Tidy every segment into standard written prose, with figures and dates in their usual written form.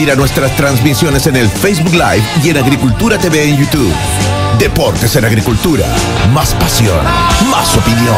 Mira nuestras transmisiones en el Facebook Live y en Agricultura TV en YouTube. Deportes en Agricultura. Más pasión, más opinión.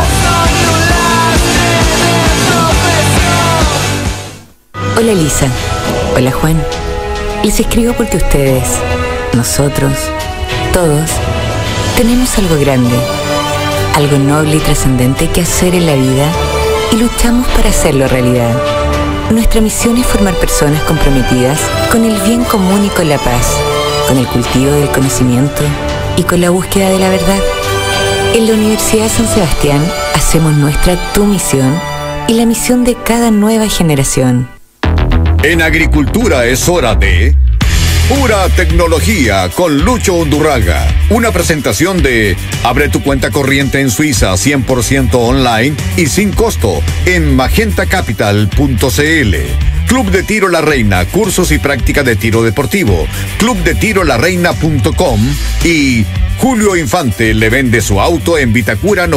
Hola Lisa. Hola Juan. Les escribo porque ustedes, nosotros, todos, tenemos algo grande, algo noble y trascendente que hacer en la vida y luchamos para hacerlo realidad. Nuestra misión es formar personas comprometidas con el bien común y con la paz, con el cultivo del conocimiento y con la búsqueda de la verdad. En la Universidad San Sebastián hacemos nuestra tu misión y la misión de cada nueva generación. En Agricultura es hora de Pura Tecnología con Lucho Undurraga. Una presentación de abre tu cuenta corriente en Suiza 100% online y sin costo en magentacapital.cl. Club de Tiro La Reina, cursos y práctica de tiro deportivo. clubdetirolareina.com y Julio Infante le vende su auto en Vitacura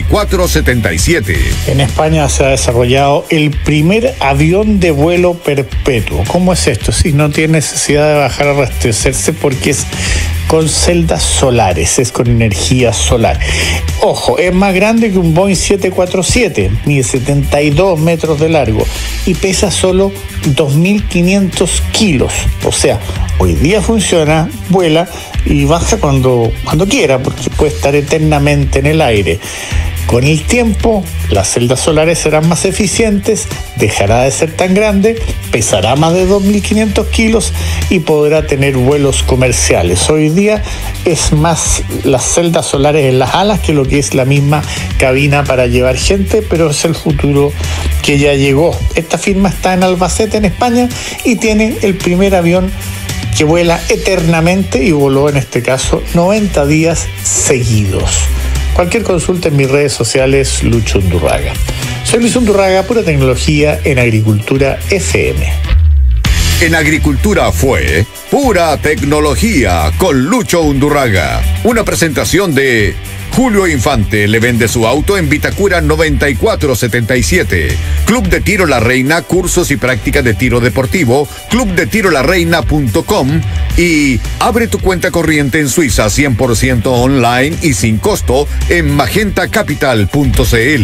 9477. En España se ha desarrollado el primer avión de vuelo perpetuo. ¿Cómo es esto? Si no tiene necesidad de bajar a abastecerse porque es con celdas solares, es con energía solar. Ojo, es más grande que un Boeing 747, mide 72 metros de largo y pesa solo 2.500 kilos. O sea, hoy día funciona, vuela y baja cuando quiera, porque puede estar eternamente en el aire. Con el tiempo, las celdas solares serán más eficientes, dejará de ser tan grande, pesará más de 2.500 kilos y podrá tener vuelos comerciales. Hoy día es más las celdas solares en las alas que lo que es la misma cabina para llevar gente, pero es el futuro que ya llegó. Esta firma está en Albacete, en España, y tiene el primer avión que vuela eternamente y voló en este caso 90 días seguidos. Cualquier consulta en mis redes sociales, Lucho Undurraga. Soy Luis Undurraga, Pura Tecnología en Agricultura FM. En Agricultura fue Pura Tecnología con Lucho Undurraga. Una presentación de Julio Infante le vende su auto en Vitacura 9477. Club de Tiro La Reina, cursos y práctica de tiro deportivo. clubdetirolareina.com y abre tu cuenta corriente en Suiza 100% online y sin costo en magentacapital.cl.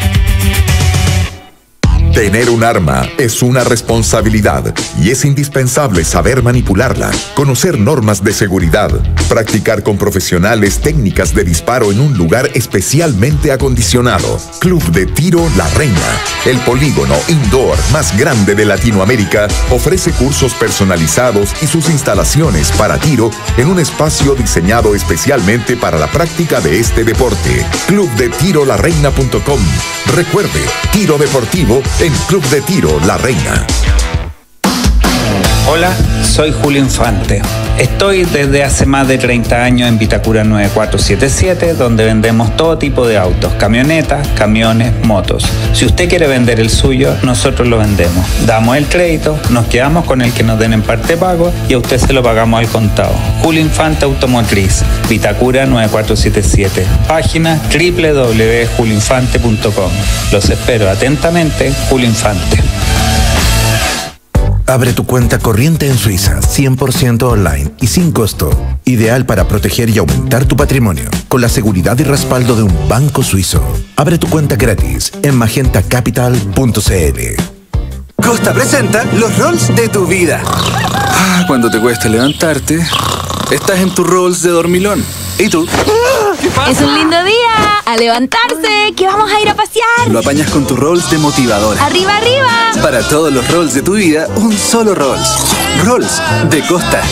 Tener un arma es una responsabilidad y es indispensable saber manipularla, conocer normas de seguridad, practicar con profesionales técnicas de disparo en un lugar especialmente acondicionado. Club de Tiro La Reina, el polígono indoor más grande de Latinoamérica, ofrece cursos personalizados y sus instalaciones para tiro en un espacio diseñado especialmente para la práctica de este deporte. clubdetirolareina.com. Recuerde, tiro deportivo en Club de Tiro La Reina. Hola, soy Julio Infante. Estoy desde hace más de 30 años en Vitacura 9477, donde vendemos todo tipo de autos, camionetas, camiones, motos. Si usted quiere vender el suyo, nosotros lo vendemos. Damos el crédito, nos quedamos con el que nos den en parte pago y a usted se lo pagamos al contado. Julio Infante Automotriz, Vitacura 9477. Página www.julioinfante.com. Los espero atentamente, Julio Infante. Abre tu cuenta corriente en Suiza, 100% online y sin costo. Ideal para proteger y aumentar tu patrimonio, con la seguridad y respaldo de un banco suizo. Abre tu cuenta gratis en magentacapital.cl. Costa presenta los Rolls de tu vida. Cuando te cuesta levantarte, estás en tu Rolls de dormilón. ¿Y tú? ¿Qué pasa? Es un lindo día. A levantarse, que vamos a ir a pasear. Lo apañas con tu Rolls de motivadora. ¡Arriba, arriba! Para todos los Rolls de tu vida, un solo Rolls. Rolls de Costa.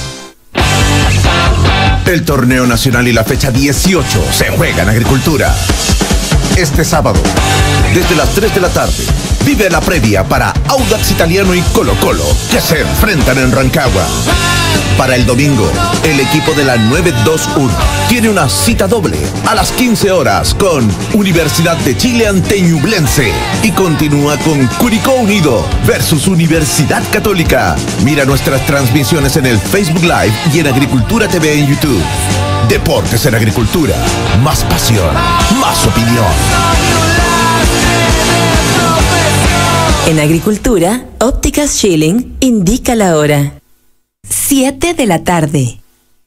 El torneo nacional y la fecha 18 se juega en Agricultura. Este sábado, desde las 3 de la tarde, vive la previa para Audax Italiano y Colo-Colo, que se enfrentan en Rancagua. Para el domingo, el equipo de la 921 tiene una cita doble a las 15 horas con Universidad de Chile ante Ñublense y continúa con Curicó Unido versus Universidad Católica. Mira nuestras transmisiones en el Facebook Live y en Agricultura TV en YouTube. Deportes en Agricultura. Más pasión, más opinión. En agricultura, Ópticas Schilling indica la hora. 7 de la tarde.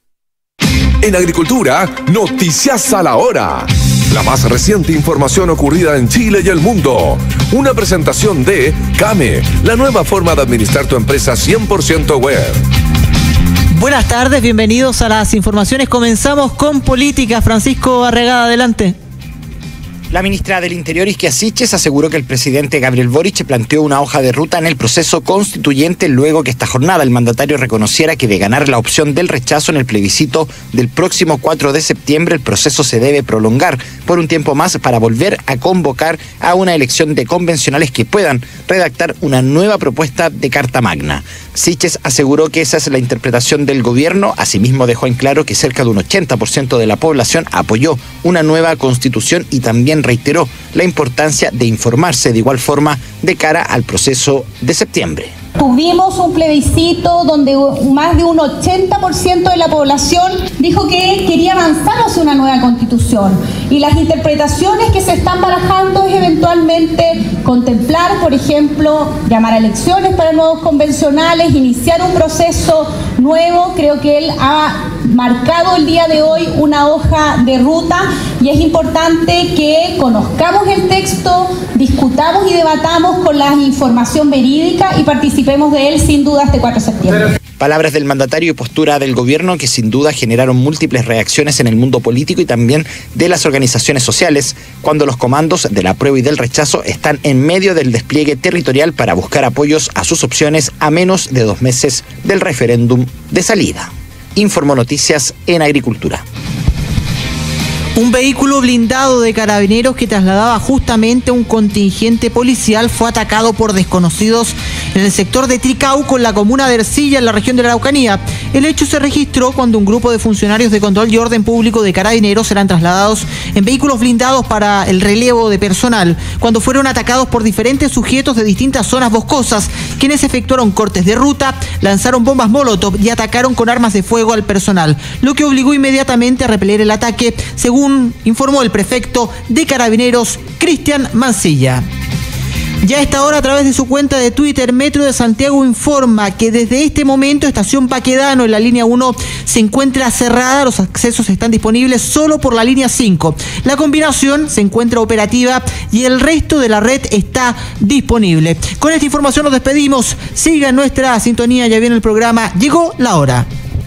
En agricultura, noticias a la hora. La más reciente información ocurrida en Chile y el mundo. Una presentación de CAME, la nueva forma de administrar tu empresa 100% web. Buenas tardes, bienvenidos a las informaciones. Comenzamos con política. Francisco Arregada, adelante. La ministra del Interior, Isquia Siches, aseguró que el presidente Gabriel Boric planteó una hoja de ruta en el proceso constituyente luego que esta jornada el mandatario reconociera que de ganar la opción del rechazo en el plebiscito del próximo 4 de septiembre, el proceso se debe prolongar por un tiempo más para volver a convocar a una elección de convencionales que puedan redactar una nueva propuesta de Carta Magna. Siches aseguró que esa es la interpretación del gobierno. Asimismo dejó en claro que cerca de un 80% de la población apoyó una nueva constitución y también reiteró la importancia de informarse de igual forma de cara al proceso de septiembre. Tuvimos un plebiscito donde más de un 80% de la población dijo que quería avanzar hacia una nueva constitución. Y las interpretaciones que se están barajando es eventualmente contemplar, por ejemplo, llamar a elecciones para nuevos convencionales, iniciar un proceso nuevo. Creo que él ha marcado el día de hoy una hoja de ruta y es importante que conozcamos el texto, discutamos y debatamos con la información verídica y participemos de él sin duda este 4 de septiembre. Palabras del mandatario y postura del gobierno que sin duda generaron múltiples reacciones en el mundo político y también de las organizaciones sociales, cuando los comandos del apruebo y del rechazo están en medio del despliegue territorial para buscar apoyos a sus opciones a menos de 2 meses del referéndum de salida. Informó Noticias en Agricultura. Un vehículo blindado de carabineros que trasladaba justamente a un contingente policial fue atacado por desconocidos en el sector de Tricauco, en la comuna de Ercilla, en la región de la Araucanía. El hecho se registró cuando un grupo de funcionarios de control y orden público de carabineros eran trasladados en vehículos blindados para el relevo de personal, cuando fueron atacados por diferentes sujetos de distintas zonas boscosas, quienes efectuaron cortes de ruta, lanzaron bombas molotov y atacaron con armas de fuego al personal, lo que obligó inmediatamente a repeler el ataque, según informó el prefecto de Carabineros, Cristian Mancilla. Ya a esta hora, a través de su cuenta de Twitter, Metro de Santiago informa que desde este momento Estación Baquedano en la línea 1 se encuentra cerrada, los accesos están disponibles solo por la línea 5. La combinación se encuentra operativa y el resto de la red está disponible. Con esta información nos despedimos. Siga nuestra sintonía, ya viene el programa Llegó la Hora.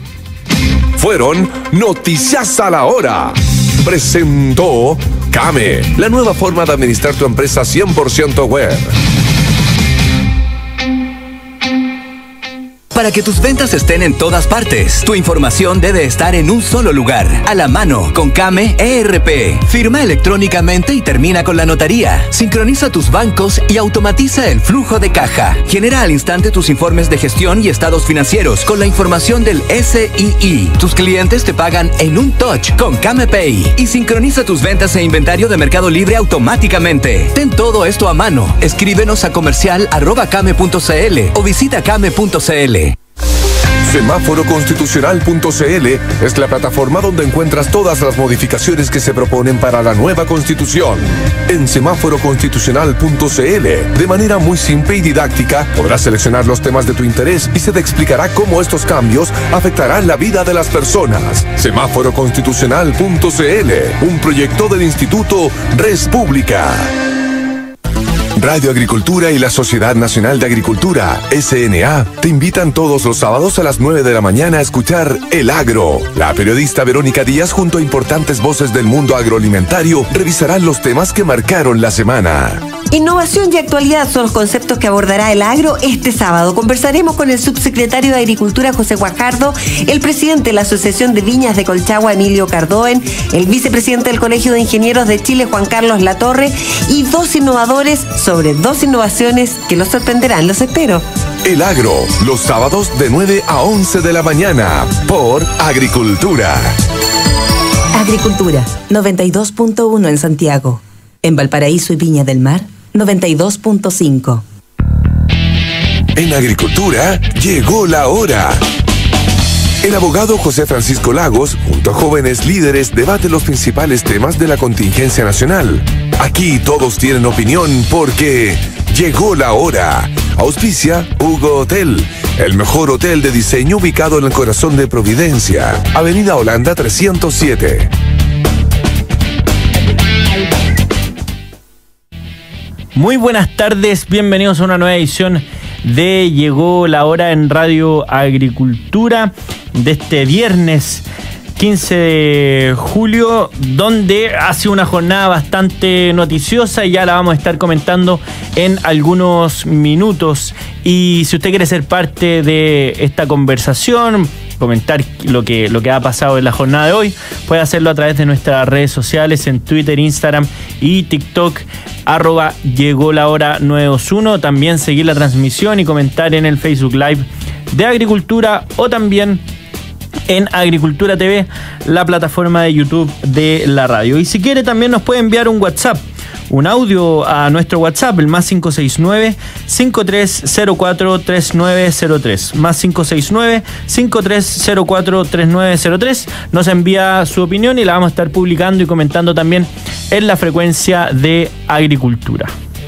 Fueron Noticias a la Hora. Presentó CAME, la nueva forma de administrar tu empresa 100% web. Para que tus ventas estén en todas partes, tu información debe estar en un solo lugar, a la mano, con CAME ERP. Firma electrónicamente y termina con la notaría. Sincroniza tus bancos y automatiza el flujo de caja. Genera al instante tus informes de gestión y estados financieros con la información del SII. Tus clientes te pagan en un touch con CAME Pay. Y sincroniza tus ventas e inventario de Mercado Libre automáticamente. Ten todo esto a mano. Escríbenos a comercial@came.cl o visita came.cl. Semáforoconstitucional.cl es la plataforma donde encuentras todas las modificaciones que se proponen para la nueva Constitución. En Semáforoconstitucional.cl, de manera muy simple y didáctica, podrás seleccionar los temas de tu interés y se te explicará cómo estos cambios afectarán la vida de las personas. Semáforoconstitucional.cl, un proyecto del Instituto Res Pública. Radio Agricultura y la Sociedad Nacional de Agricultura, SNA, te invitan todos los sábados a las 9 de la mañana a escuchar El Agro. La periodista Verónica Díaz junto a importantes voces del mundo agroalimentario revisarán los temas que marcaron la semana. Innovación y actualidad son los conceptos que abordará El Agro este sábado. Conversaremos con el subsecretario de Agricultura, José Guajardo, el presidente de la Asociación de Viñas de Colchagua, Emilio Cardoen, el vicepresidente del Colegio de Ingenieros de Chile, Juan Carlos Latorre, y 2 innovadores sobre 2 innovaciones que los sorprenderán. Los espero. El Agro, los sábados de 9 a 11 de la mañana, por Agricultura. Agricultura, 92.1 en Santiago. En Valparaíso y Viña del Mar, 92.5. En Agricultura llegó la hora. El abogado José Francisco Lagos, junto a jóvenes líderes, debate los principales temas de la contingencia nacional. Aquí todos tienen opinión porque Llegó la hora. Auspicia Hugo Hotel, el mejor hotel de diseño ubicado en el corazón de Providencia, Avenida Holanda 307. Muy buenas tardes, bienvenidos a una nueva edición de Llegó la Hora en Radio Agricultura de este viernes 15 de julio, donde ha sido una jornada bastante noticiosa y ya la vamos a estar comentando en algunos minutos. Y si usted quiere ser parte de esta conversación, comentar lo que ha pasado en la jornada de hoy, puede hacerlo a través de nuestras redes sociales en Twitter, Instagram y TikTok, @llegolahora921. También seguir la transmisión y comentar en el Facebook Live de Agricultura o también en Agricultura TV, la plataforma de YouTube de la radio. Y si quiere también nos puede enviar un WhatsApp, un audio a nuestro WhatsApp, el más 569-5304-3903. Más 569-5304-3903. Nos envía su opinión y la vamos a estar publicando y comentando también en la frecuencia de Agricultura.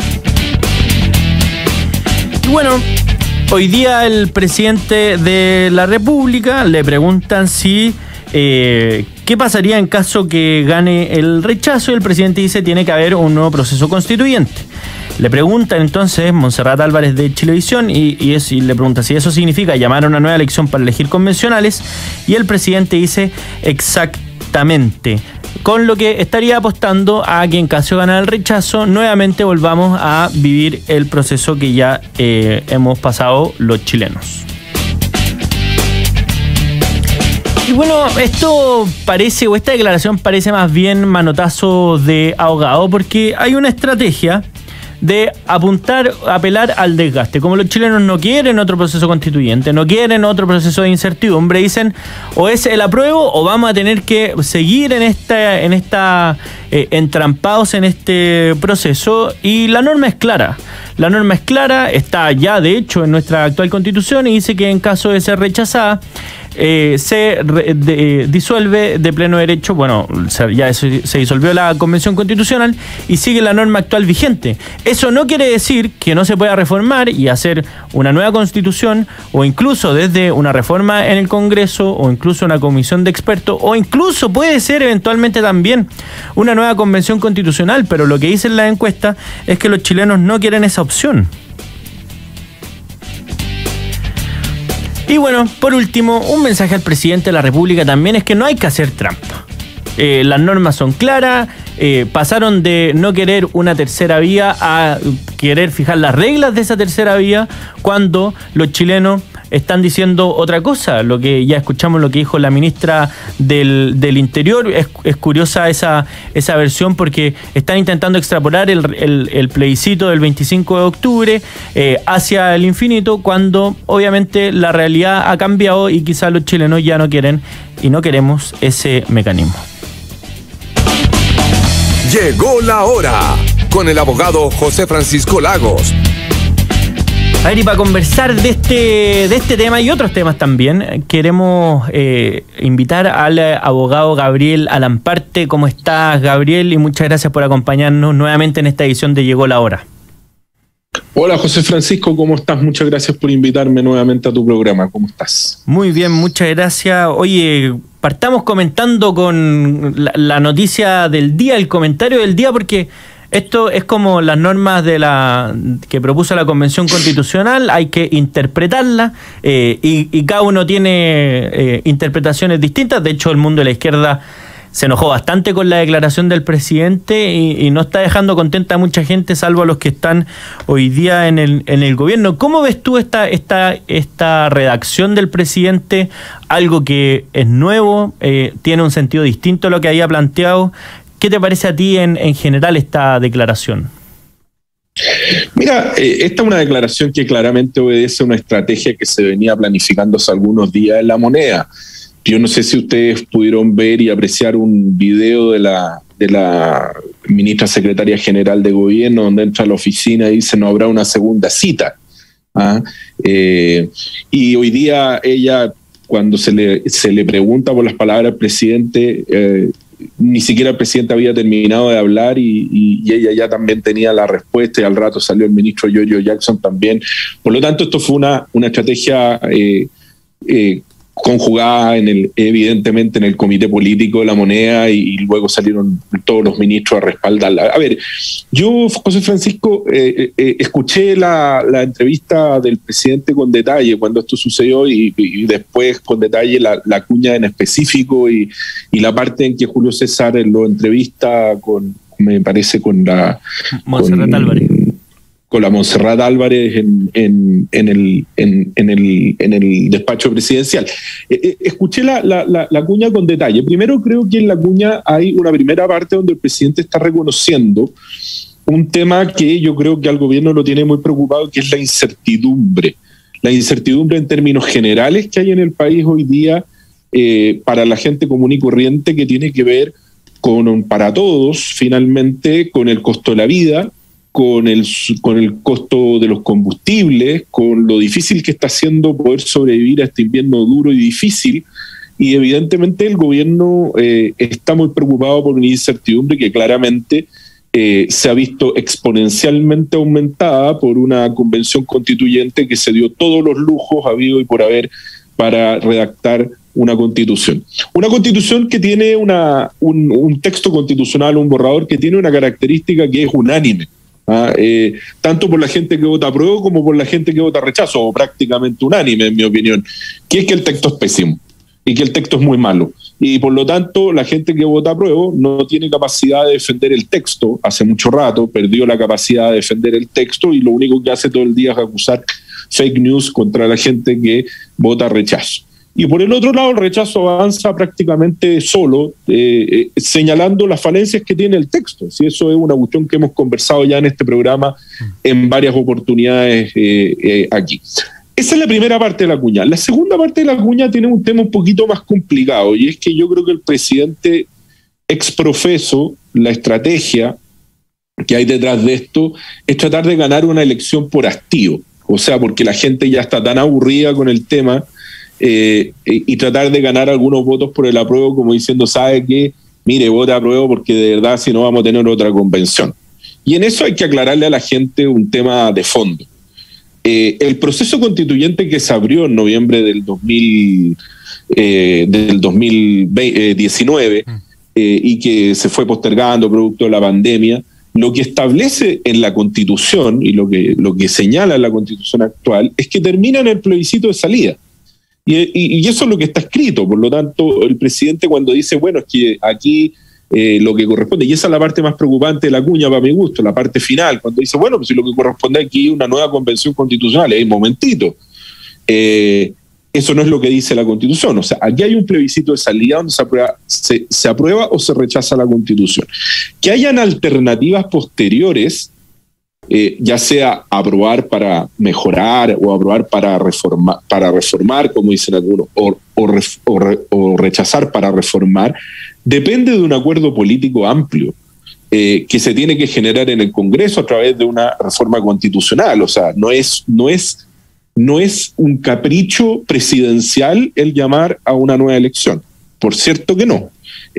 Y bueno, hoy día el presidente de la República le preguntan si qué pasaría en caso que gane el rechazo, y el presidente dice tiene que haber un nuevo proceso constituyente. Le preguntan entonces Montserrat Álvarez de Chilevisión y le pregunta si eso significa llamar a una nueva elección para elegir convencionales, y el presidente dice exactamente, con lo que estaría apostando a que en caso de ganar el rechazo nuevamente volvamos a vivir el proceso que ya hemos pasado los chilenos. Y bueno, esto parece, o esta declaración parece más bien manotazo de ahogado, porque hay una estrategia de apelar al desgaste. Como los chilenos no quieren otro proceso constituyente, no quieren otro proceso de incertidumbre, dicen o es el apruebo o vamos a tener que seguir entrampados en este proceso. Y la norma es clara. La norma es clara, está ya de hecho en nuestra actual constitución y dice que en caso de ser rechazada se disuelve de pleno derecho. Bueno, ya se disolvió la Convención Constitucional y sigue la norma actual vigente. Eso no quiere decir que no se pueda reformar y hacer una nueva constitución, o incluso desde una reforma en el Congreso, o incluso una comisión de expertos, o incluso puede ser eventualmente también una nueva Convención Constitucional, pero lo que dicen las encuestas es que los chilenos no quieren esa opción. Y bueno, por último, un mensaje al presidente de la República también es que no hay que hacer trampa. Las normas son claras, pasaron de no querer una tercera vía a querer fijar las reglas de esa tercera vía cuando los chilenos están diciendo otra cosa. Lo que ya escuchamos, lo que dijo la ministra del Interior, es curiosa esa versión, porque están intentando extrapolar el plebiscito del 25 de octubre hacia el infinito, cuando obviamente la realidad ha cambiado y quizás los chilenos ya no quieren y no queremos ese mecanismo. Llegó la hora con el abogado José Francisco Lagos. A ver, y para conversar de este tema y otros temas también, queremos invitar al abogado Gabriel Alamparte. ¿Cómo estás, Gabriel? Y muchas gracias por acompañarnos nuevamente en esta edición de Llegó la Hora. Hola, José Francisco, ¿cómo estás? Muchas gracias por invitarme nuevamente a tu programa. ¿Cómo estás? Muy bien, muchas gracias. Oye, partamos comentando con la noticia del día, el comentario del día, porque esto es como las normas que propuso la Convención Constitucional, hay que interpretarla y cada uno tiene interpretaciones distintas. De hecho, el mundo de la izquierda se enojó bastante con la declaración del presidente y no está dejando contenta a mucha gente, salvo a los que están hoy día en el gobierno. ¿Cómo ves tú esta redacción del presidente? Algo que es nuevo, tiene un sentido distinto a lo que había planteado. ¿Qué te parece a ti en general esta declaración? Mira, esta es una declaración que claramente obedece a una estrategia que se venía planificando hace algunos días en La Moneda. Yo no sé si ustedes pudieron ver y apreciar un video de la ministra secretaria general de gobierno, donde entra a la oficina y dice no habrá una segunda cita. Y hoy día ella, cuando se le pregunta por las palabras del presidente, ni siquiera el presidente había terminado de hablar y ella ya también tenía la respuesta, y al rato salió el ministro Giorgio Jackson también. Por lo tanto, esto fue una estrategia conjugada evidentemente en el comité político de la moneda, y luego salieron todos los ministros a respaldarla. A ver, yo, José Francisco, escuché la entrevista del presidente con detalle cuando esto sucedió, y después con detalle la cuña en específico y la parte en que Julio César lo entrevista me parece con la Montserrat Álvarez. Con la Montserrat Álvarez en el despacho presidencial. Escuché la cuña con detalle. Primero, creo que en la cuña hay una primera parte donde el presidente está reconociendo un tema que yo creo que al gobierno lo tiene muy preocupado, que es la incertidumbre. La incertidumbre en términos generales que hay en el país hoy día para la gente común y corriente, que tiene que ver para todos, finalmente, con el costo de la vida, con el costo de los combustibles, con lo difícil que está haciendo poder sobrevivir a este invierno duro y difícil, y evidentemente el gobierno está muy preocupado por una incertidumbre que claramente se ha visto exponencialmente aumentada por una convención constituyente que se dio todos los lujos habido y por haber para redactar una constitución. Una constitución que tiene un texto constitucional, un borrador que tiene una característica que es unánime. Tanto por la gente que vota apruebo como por la gente que vota rechazo, o prácticamente unánime en mi opinión, que es que el texto es pésimo y que el texto es muy malo, y por lo tanto la gente que vota apruebo no tiene capacidad de defender el texto. Hace mucho rato perdió la capacidad de defender el texto, y lo único que hace todo el día es acusar fake news contra la gente que vota rechazo. Y por el otro lado, el rechazo avanza prácticamente solo, señalando las falencias que tiene el texto. Si eso es una cuestión que hemos conversado ya en este programa en varias oportunidades aquí. Esa es la primera parte de la cuña. La segunda parte de la cuña tiene un tema un poquito más complicado, y es que yo creo que el presidente exprofeso, la estrategia que hay detrás de esto, es tratar de ganar una elección por hastío. O sea, porque la gente ya está tan aburrida con el tema, y tratar de ganar algunos votos por el apruebo, como diciendo, ¿sabe qué? Mire, vota apruebo porque de verdad si no vamos a tener otra convención. Y en eso hay que aclararle a la gente un tema de fondo. El proceso constituyente que se abrió en noviembre del 2019 y que se fue postergando producto de la pandemia, lo que establece en la Constitución y lo que señala en la Constitución actual es que termina en el plebiscito de salida. Y eso es lo que está escrito. Por lo tanto, el presidente, cuando dice, bueno, es que aquí lo que corresponde, y esa es la parte más preocupante de la cuña para mi gusto, la parte final, cuando dice, bueno, pues si lo que corresponde aquí es una nueva convención constitucional, un momentito, eso no es lo que dice la Constitución. O sea, aquí hay un plebiscito de salida donde se aprueba o se rechaza la Constitución. Que hayan alternativas posteriores, ya sea aprobar para mejorar o aprobar para reformar, como dicen algunos, o rechazar para reformar, depende de un acuerdo político amplio que se tiene que generar en el Congreso a través de una reforma constitucional. O sea, no es un capricho presidencial el llamar a una nueva elección. Por cierto que no.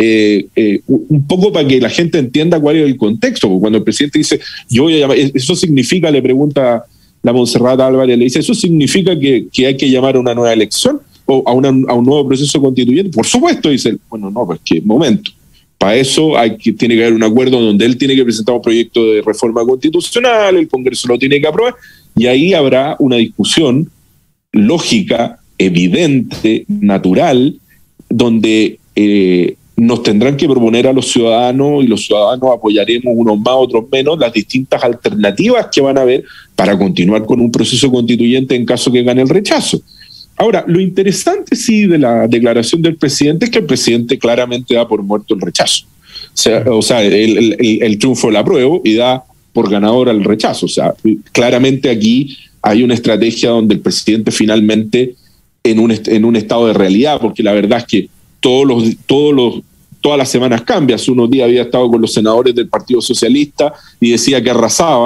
Un poco para que la gente entienda cuál es el contexto, porque cuando el presidente dice, yo voy a llamar, eso significa, le pregunta la Montserrat Álvarez, le dice, ¿eso significa que hay que llamar a una nueva elección o a un nuevo proceso constituyente? Por supuesto, dice, bueno, no, pues que momento, para eso tiene que haber un acuerdo donde él tiene que presentar un proyecto de reforma constitucional, el Congreso lo tiene que aprobar, y ahí habrá una discusión lógica, evidente, natural, donde nos tendrán que proponer a los ciudadanos, y los ciudadanos apoyaremos unos más, otros menos, las distintas alternativas que van a haber para continuar con un proceso constituyente en caso que gane el rechazo. Ahora, lo interesante sí de la declaración del presidente es que el presidente claramente da por muerto el rechazo. O sea, el triunfo del apruebo, y da por ganador al rechazo. O sea, claramente aquí hay una estrategia donde el presidente finalmente en un estado de realidad, porque la verdad es que todas las semanas cambia. Hace unos días había estado con los senadores del Partido Socialista y decía que arrasaba,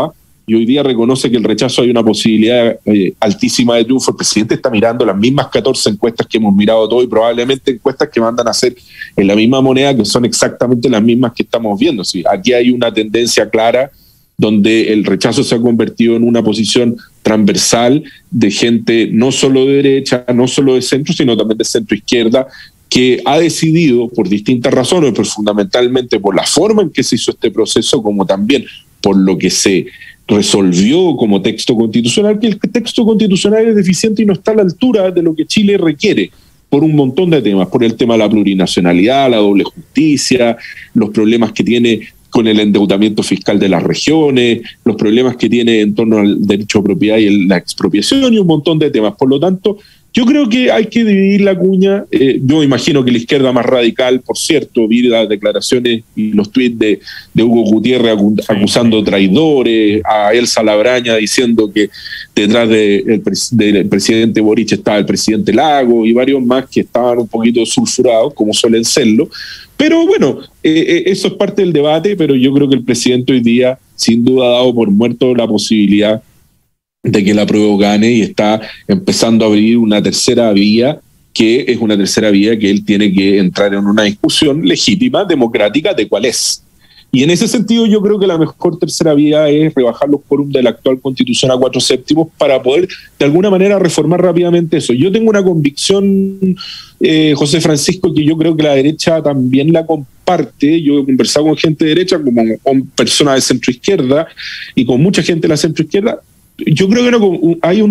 y hoy día reconoce que el rechazo hay una posibilidad altísima de triunfo. El presidente está mirando las mismas 14 encuestas que hemos mirado todos y probablemente encuestas que mandan a hacer en la misma moneda, que son exactamente las mismas que estamos viendo. Sí, aquí hay una tendencia clara donde el rechazo se ha convertido en una posición transversal de gente no solo de derecha, no solo de centro, sino también de centro-izquierda, que ha decidido por distintas razones, pero fundamentalmente por la forma en que se hizo este proceso, como también por lo que se resolvió como texto constitucional, que el texto constitucional es deficiente y no está a la altura de lo que Chile requiere por un montón de temas, por el tema de la plurinacionalidad, la doble justicia, los problemas que tiene con el endeudamiento fiscal de las regiones, los problemas que tiene en torno al derecho a propiedad y la expropiación y un montón de temas. Por lo tanto, yo creo que hay que dividir la cuña. Yo imagino que la izquierda más radical, por cierto, vi las declaraciones y los tuits de Hugo Gutiérrez acusando traidores, a Elsa Labraña diciendo que detrás del presidente Boric estaba el presidente Lago y varios más que estaban un poquito sulfurados, como suelen serlo. Pero bueno, eso es parte del debate, pero yo creo que el presidente hoy día sin duda ha dado por muerto la posibilidad de que la apruebo gane y está empezando a abrir una tercera vía, que es una tercera vía que él tiene que entrar en una discusión legítima, democrática, de cuál es. Y en ese sentido yo creo que la mejor tercera vía es rebajar los quórum de la actual Constitución a 4/7 para poder de alguna manera reformar rápidamente eso. Yo tengo una convicción, José Francisco, que yo creo que la derecha también la comparte. Yo he conversado con gente de derecha, como con personas de centro izquierda y con mucha gente de la centro izquierda. Yo creo que hay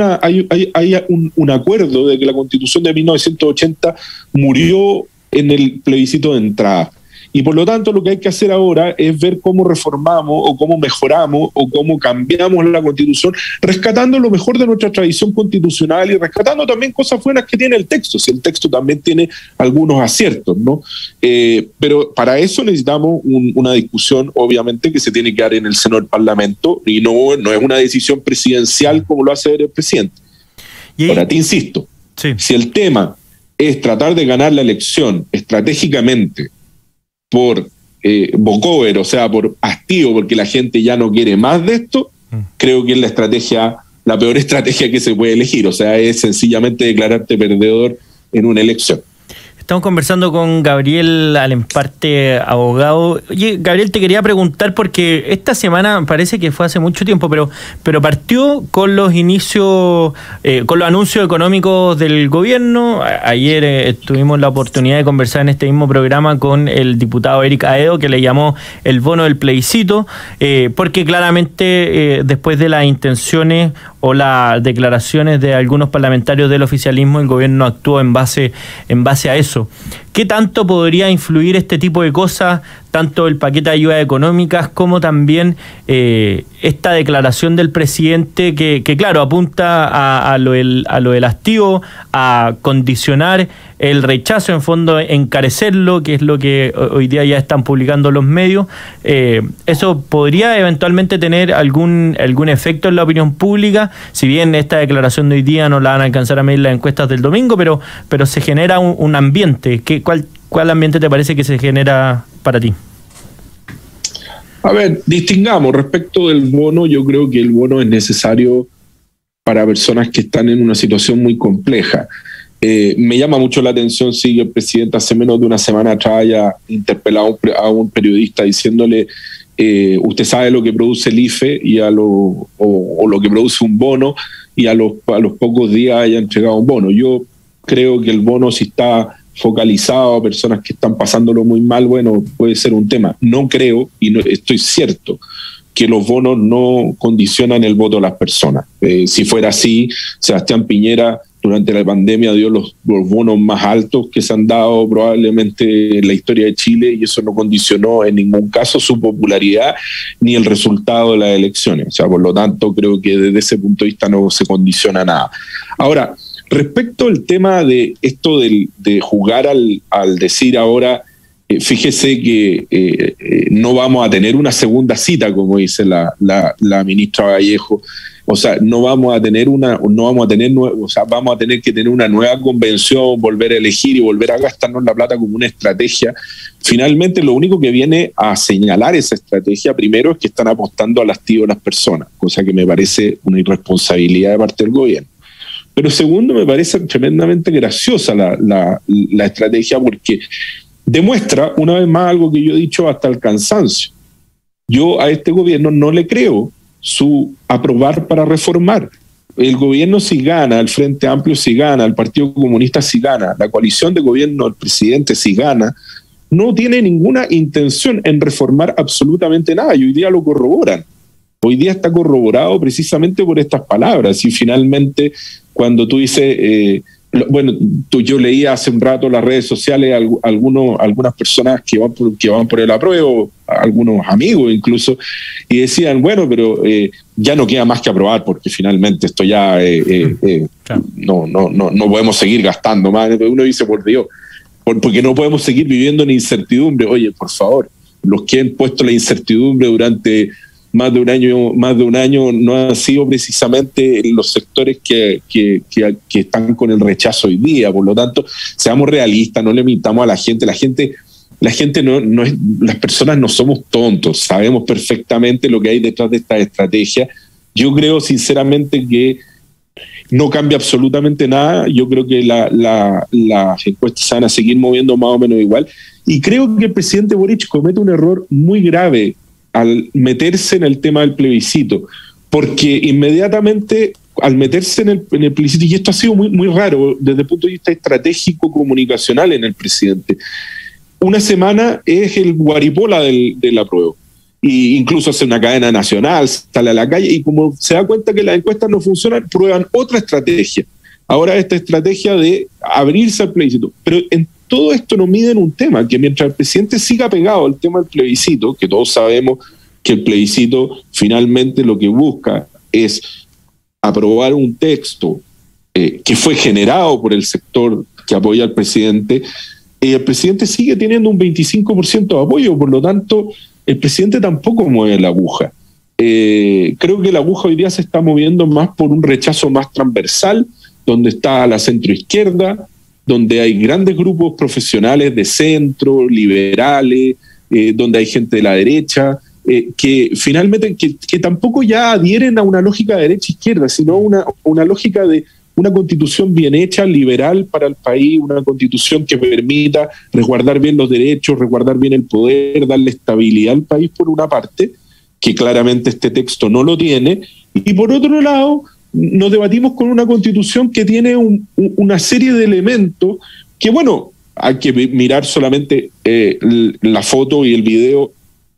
un acuerdo de que la Constitución de 1980 murió en el plebiscito de entrada. Y por lo tanto lo que hay que hacer ahora es ver cómo reformamos o cómo mejoramos o cómo cambiamos la Constitución, rescatando lo mejor de nuestra tradición constitucional y rescatando también cosas buenas que tiene el texto, si el texto también tiene algunos aciertos, ¿no? Pero para eso necesitamos una discusión, obviamente, que se tiene que dar en el seno del Parlamento y no es una decisión presidencial como lo hace el presidente. Ahora, te insisto, si el tema es tratar de ganar la elección estratégicamente por vocover, o sea, por hastío, porque la gente ya no quiere más de esto, creo que es la peor estrategia que se puede elegir. O sea, es sencillamente declararte perdedor en una elección. Estamos conversando con Gabriel Alemparte, abogado. Oye, Gabriel, te quería preguntar, porque esta semana parece que fue hace mucho tiempo, pero partió con los inicios, con los anuncios económicos del gobierno. Ayer tuvimos la oportunidad de conversar en este mismo programa con el diputado Eric Aedo, que le llamó el bono del plebiscito, porque claramente después de las intenciones o las declaraciones de algunos parlamentarios del oficialismo, el gobierno actuó en base a eso. ¿Qué tanto podría influir este tipo de cosas, tanto el paquete de ayudas económicas como también esta declaración del presidente que claro, apunta a lo del hastío, a condicionar el rechazo, en fondo encarecerlo, que es lo que hoy día ya están publicando los medios? ¿Eso podría eventualmente tener algún efecto en la opinión pública? Si bien esta declaración de hoy día no la van a alcanzar a medir las encuestas del domingo, pero se genera un ambiente. ¿Cuál ambiente te parece que se genera para ti? A ver, distingamos respecto del bono. Yo creo que el bono es necesario para personas que están en una situación muy compleja. Me llama mucho la atención si el presidente hace menos de una semana atrás haya interpelado a un periodista diciéndole usted sabe lo que produce el IFE y o lo que produce un bono, y a los pocos días haya entregado un bono. Yo creo que el bono, si está focalizado a personas que están pasándolo muy mal, bueno, puede ser un tema. No creo, y no estoy cierto, que los bonos no condicionan el voto de las personas. Si fuera así, Sebastián Piñera durante la pandemia dio los bonos más altos que se han dado probablemente en la historia de Chile, y eso no condicionó en ningún caso su popularidad ni el resultado de las elecciones. O sea, por lo tanto, creo que desde ese punto de vista no se condiciona nada. Ahora, respecto al tema de esto de jugar al decir ahora, fíjese que no vamos a tener una segunda cita, como dice la ministra Vallejo. O sea, vamos a tener que tener una nueva convención, volver a elegir y volver a gastarnos la plata como una estrategia. Finalmente, lo único que viene a señalar esa estrategia, primero, es que están apostando al hastío de las personas, cosa que me parece una irresponsabilidad de parte del gobierno. Pero segundo, me parece tremendamente graciosa la estrategia, porque demuestra, una vez más, algo que yo he dicho hasta el cansancio. Yo a este gobierno no le creo su aprobar para reformar. El gobierno si gana, el Frente Amplio si gana, el Partido Comunista si gana, la coalición de gobierno del presidente si gana, no tiene ninguna intención en reformar absolutamente nada, y hoy día lo corroboran. Hoy día está corroborado precisamente por estas palabras, y finalmente cuando tú dices, yo leía hace un rato en las redes sociales algunas personas que van por el apruebo, algunos amigos incluso, y decían, bueno, pero ya no queda más que aprobar, porque finalmente esto ya no podemos seguir gastando más. Uno dice, por Dios, porque no podemos seguir viviendo en incertidumbre. Oye, por favor, los que han puesto la incertidumbre durante más de un año no han sido precisamente los sectores que están con el rechazo hoy día. Por lo tanto, seamos realistas, no le mintamos a la gente. La gente no es, las personas no somos tontos, sabemos perfectamente lo que hay detrás de esta estrategia. Yo creo sinceramente que no cambia absolutamente nada. Yo creo que las encuestas se van a seguir moviendo más o menos igual, y creo que el presidente Boric comete un error muy grave al meterse en el tema del plebiscito, porque inmediatamente al meterse en el plebiscito, y esto ha sido muy, muy raro desde el punto de vista estratégico comunicacional en el presidente, una semana es el guaripola del apruebo, e incluso hace una cadena nacional, sale a la calle, y como se da cuenta que las encuestas no funcionan, prueban otra estrategia. Ahora esta estrategia de abrirse al plebiscito, pero en todo esto no miden un tema, que mientras el presidente siga pegado al tema del plebiscito, que todos sabemos que el plebiscito finalmente lo que busca es aprobar un texto que fue generado por el sector que apoya al presidente, el presidente sigue teniendo un 25% de apoyo, por lo tanto el presidente tampoco mueve la aguja. Creo que la aguja hoy día se está moviendo más por un rechazo más transversal, donde está la centroizquierda, donde hay grandes grupos profesionales de centro, liberales, donde hay gente de la derecha, que finalmente que tampoco ya adhieren a una lógica de derecha-izquierda, sino una lógica de una constitución bien hecha, liberal para el país, una constitución que permita resguardar bien los derechos, resguardar bien el poder, darle estabilidad al país por una parte, que claramente este texto no lo tiene, y por otro lado nos debatimos con una constitución que tiene una serie de elementos que, bueno, hay que mirar solamente la foto y el video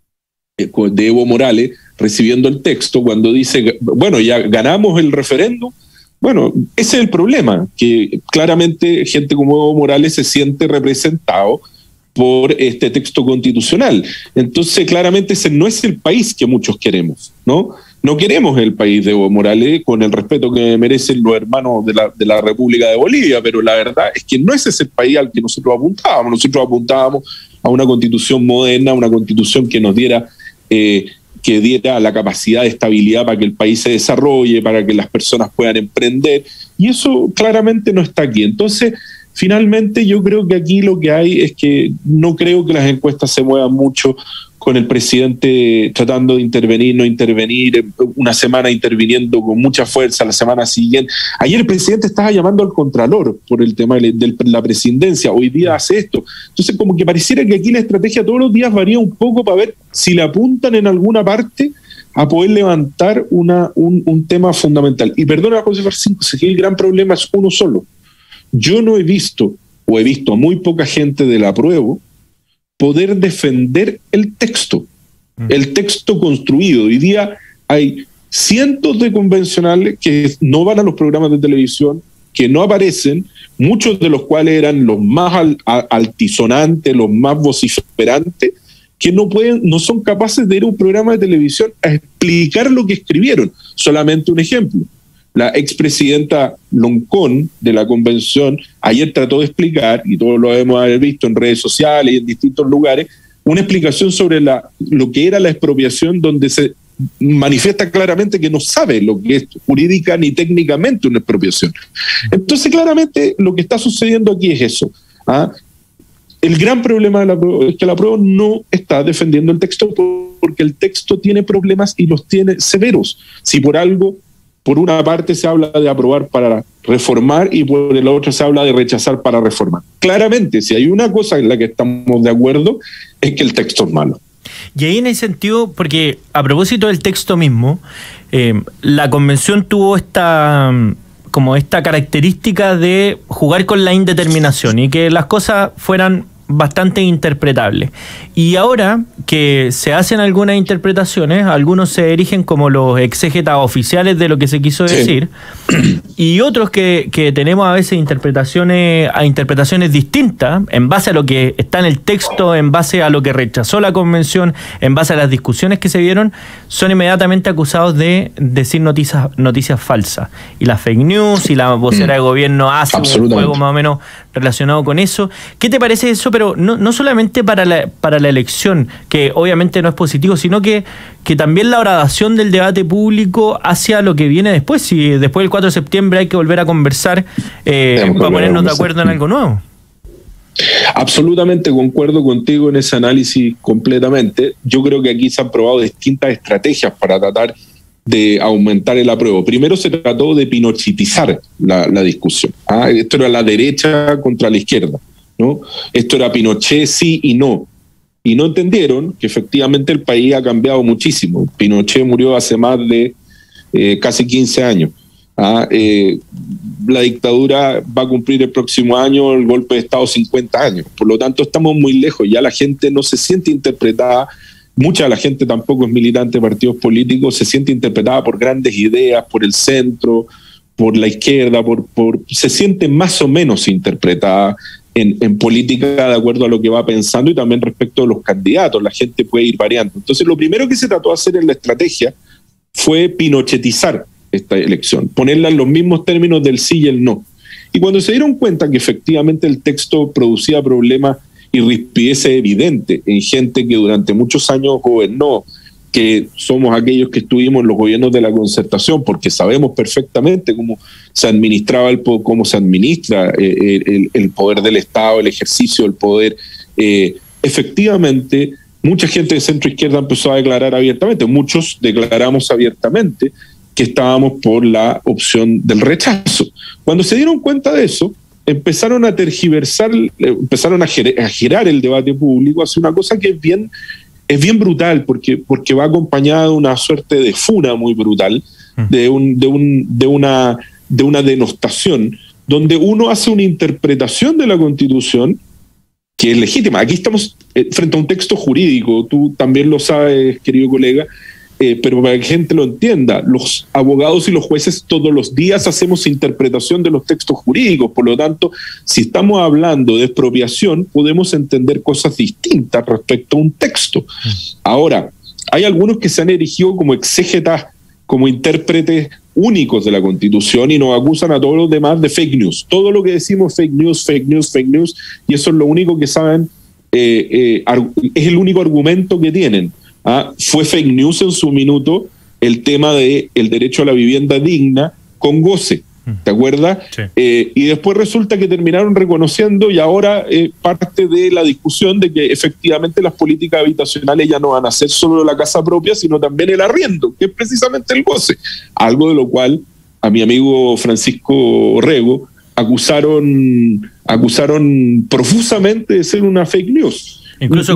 de Evo Morales recibiendo el texto cuando dice, bueno, ya ganamos el referéndum. Bueno, ese es el problema, que claramente gente como Evo Morales se siente representado por este texto constitucional. Entonces, claramente ese no es el país que muchos queremos, ¿no? No queremos el país de Evo Morales, con el respeto que merecen los hermanos de la República de Bolivia, pero la verdad es que no es ese el país al que nosotros apuntábamos. Nosotros apuntábamos a una constitución moderna, una constitución que nos diera la capacidad de estabilidad para que el país se desarrolle, para que las personas puedan emprender, y eso claramente no está aquí. Entonces, finalmente yo creo que aquí lo que hay es que no creo que las encuestas se muevan mucho con el presidente tratando de intervenir, no intervenir, una semana interviniendo con mucha fuerza, la semana siguiente. Ayer el presidente estaba llamando al Contralor por el tema de la presidencia, hoy día hace esto. Entonces como que pareciera que aquí la estrategia todos los días varía un poco para ver si le apuntan en alguna parte a poder levantar un tema fundamental. Y perdona, José Francisco, que el gran problema es uno solo. Yo no he visto, o he visto a muy poca gente del apruebo, poder defender el texto construido. Hoy día hay cientos de convencionales que no van a los programas de televisión, que no aparecen, muchos de los cuales eran los más altisonantes, los más vociferantes, que no son capaces de ir a un programa de televisión a explicar lo que escribieron. Solamente un ejemplo. La expresidenta Loncón de la convención ayer trató de explicar, y todos lo hemos visto en redes sociales y en distintos lugares, una explicación sobre lo que era la expropiación, donde se manifiesta claramente que no sabe lo que es jurídica ni técnicamente una expropiación. Entonces, claramente, lo que está sucediendo aquí es eso. El gran problema de la prueba es que la prueba no está defendiendo el texto porque el texto tiene problemas y los tiene severos. Si por algo, por una parte se habla de aprobar para reformar y por la otra se habla de rechazar para reformar. Claramente, si hay una cosa en la que estamos de acuerdo, es que el texto es malo. Y ahí en ese sentido, porque a propósito del texto mismo, la convención tuvo esta característica de jugar con la indeterminación y que las cosas fueran bastante interpretables. Y ahora que se hacen algunas interpretaciones, algunos se erigen como los exégetas oficiales de lo que se quiso decir, y otros que tenemos a veces interpretaciones distintas en base a lo que está en el texto, en base a lo que rechazó la convención, en base a las discusiones que se dieron, son inmediatamente acusados de decir noticias falsas. Y las fake news y la vocera de gobierno hace un juego más o menos relacionado con eso. ¿Qué te parece eso? Pero no solamente para la elección, que obviamente no es positivo, sino que también la horadación del debate público hacia lo que viene después. Si después del 4 de septiembre hay que volver a conversar para ponernos de acuerdo en algo nuevo. Absolutamente concuerdo contigo en ese análisis completamente. Yo creo que aquí se han probado distintas estrategias para tratar de aumentar el apruebo. Primero se trató de pinochetizar la discusión. Esto era la derecha contra la izquierda, ¿no? Esto era Pinochet sí y no. Y no entendieron que efectivamente el país ha cambiado muchísimo. Pinochet murió hace más de casi 15 años. La dictadura va a cumplir el próximo año, el golpe de Estado 50 años. Por lo tanto, estamos muy lejos. Ya la gente no se siente interpretada. Mucha de la gente tampoco es militante de partidos políticos, se siente interpretada por grandes ideas, por el centro, por la izquierda, se siente más o menos interpretada en política de acuerdo a lo que va pensando y también respecto de los candidatos. La gente puede ir variando. Entonces, lo primero que se trató de hacer en la estrategia fue pinochetizar esta elección, ponerla en los mismos términos del sí y el no. Y cuando se dieron cuenta que efectivamente el texto producía problemas y rispidez evidente en gente que durante muchos años gobernó, que somos aquellos que estuvimos en los gobiernos de la concertación, porque sabemos perfectamente cómo se administraba cómo se administra el poder del Estado, el ejercicio del poder. Efectivamente, mucha gente de centro izquierda empezó a declarar abiertamente, muchos declaramos abiertamente que estábamos por la opción del rechazo. Cuando se dieron cuenta de eso, empezaron a tergiversar, empezaron a girar el debate público hacia una cosa que es bien brutal, porque va acompañada de una suerte de funa muy brutal, de una denostación, donde uno hace una interpretación de la Constitución que es legítima. Aquí estamos frente a un texto jurídico, tú también lo sabes, querido colega, pero para que la gente lo entienda, los abogados y los jueces todos los días hacemos interpretación de los textos jurídicos, por lo tanto, si estamos hablando de expropiación, podemos entender cosas distintas respecto a un texto. Ahora, hay algunos que se han erigido como exégetas, como intérpretes únicos de la Constitución y nos acusan a todos los demás de fake news. Todo lo que decimos fake news, fake news, fake news, y eso es lo único que saben, es el único argumento que tienen. Fue fake news en su minuto el tema del derecho a la vivienda digna con goce, ¿te acuerdas? Sí. Y después resulta que terminaron reconociendo y ahora parte de la discusión de que efectivamente las políticas habitacionales ya no van a ser solo la casa propia, sino también el arriendo, que es precisamente el goce. Algo de lo cual a mi amigo Francisco Rego acusaron profusamente de ser una fake news. Incluso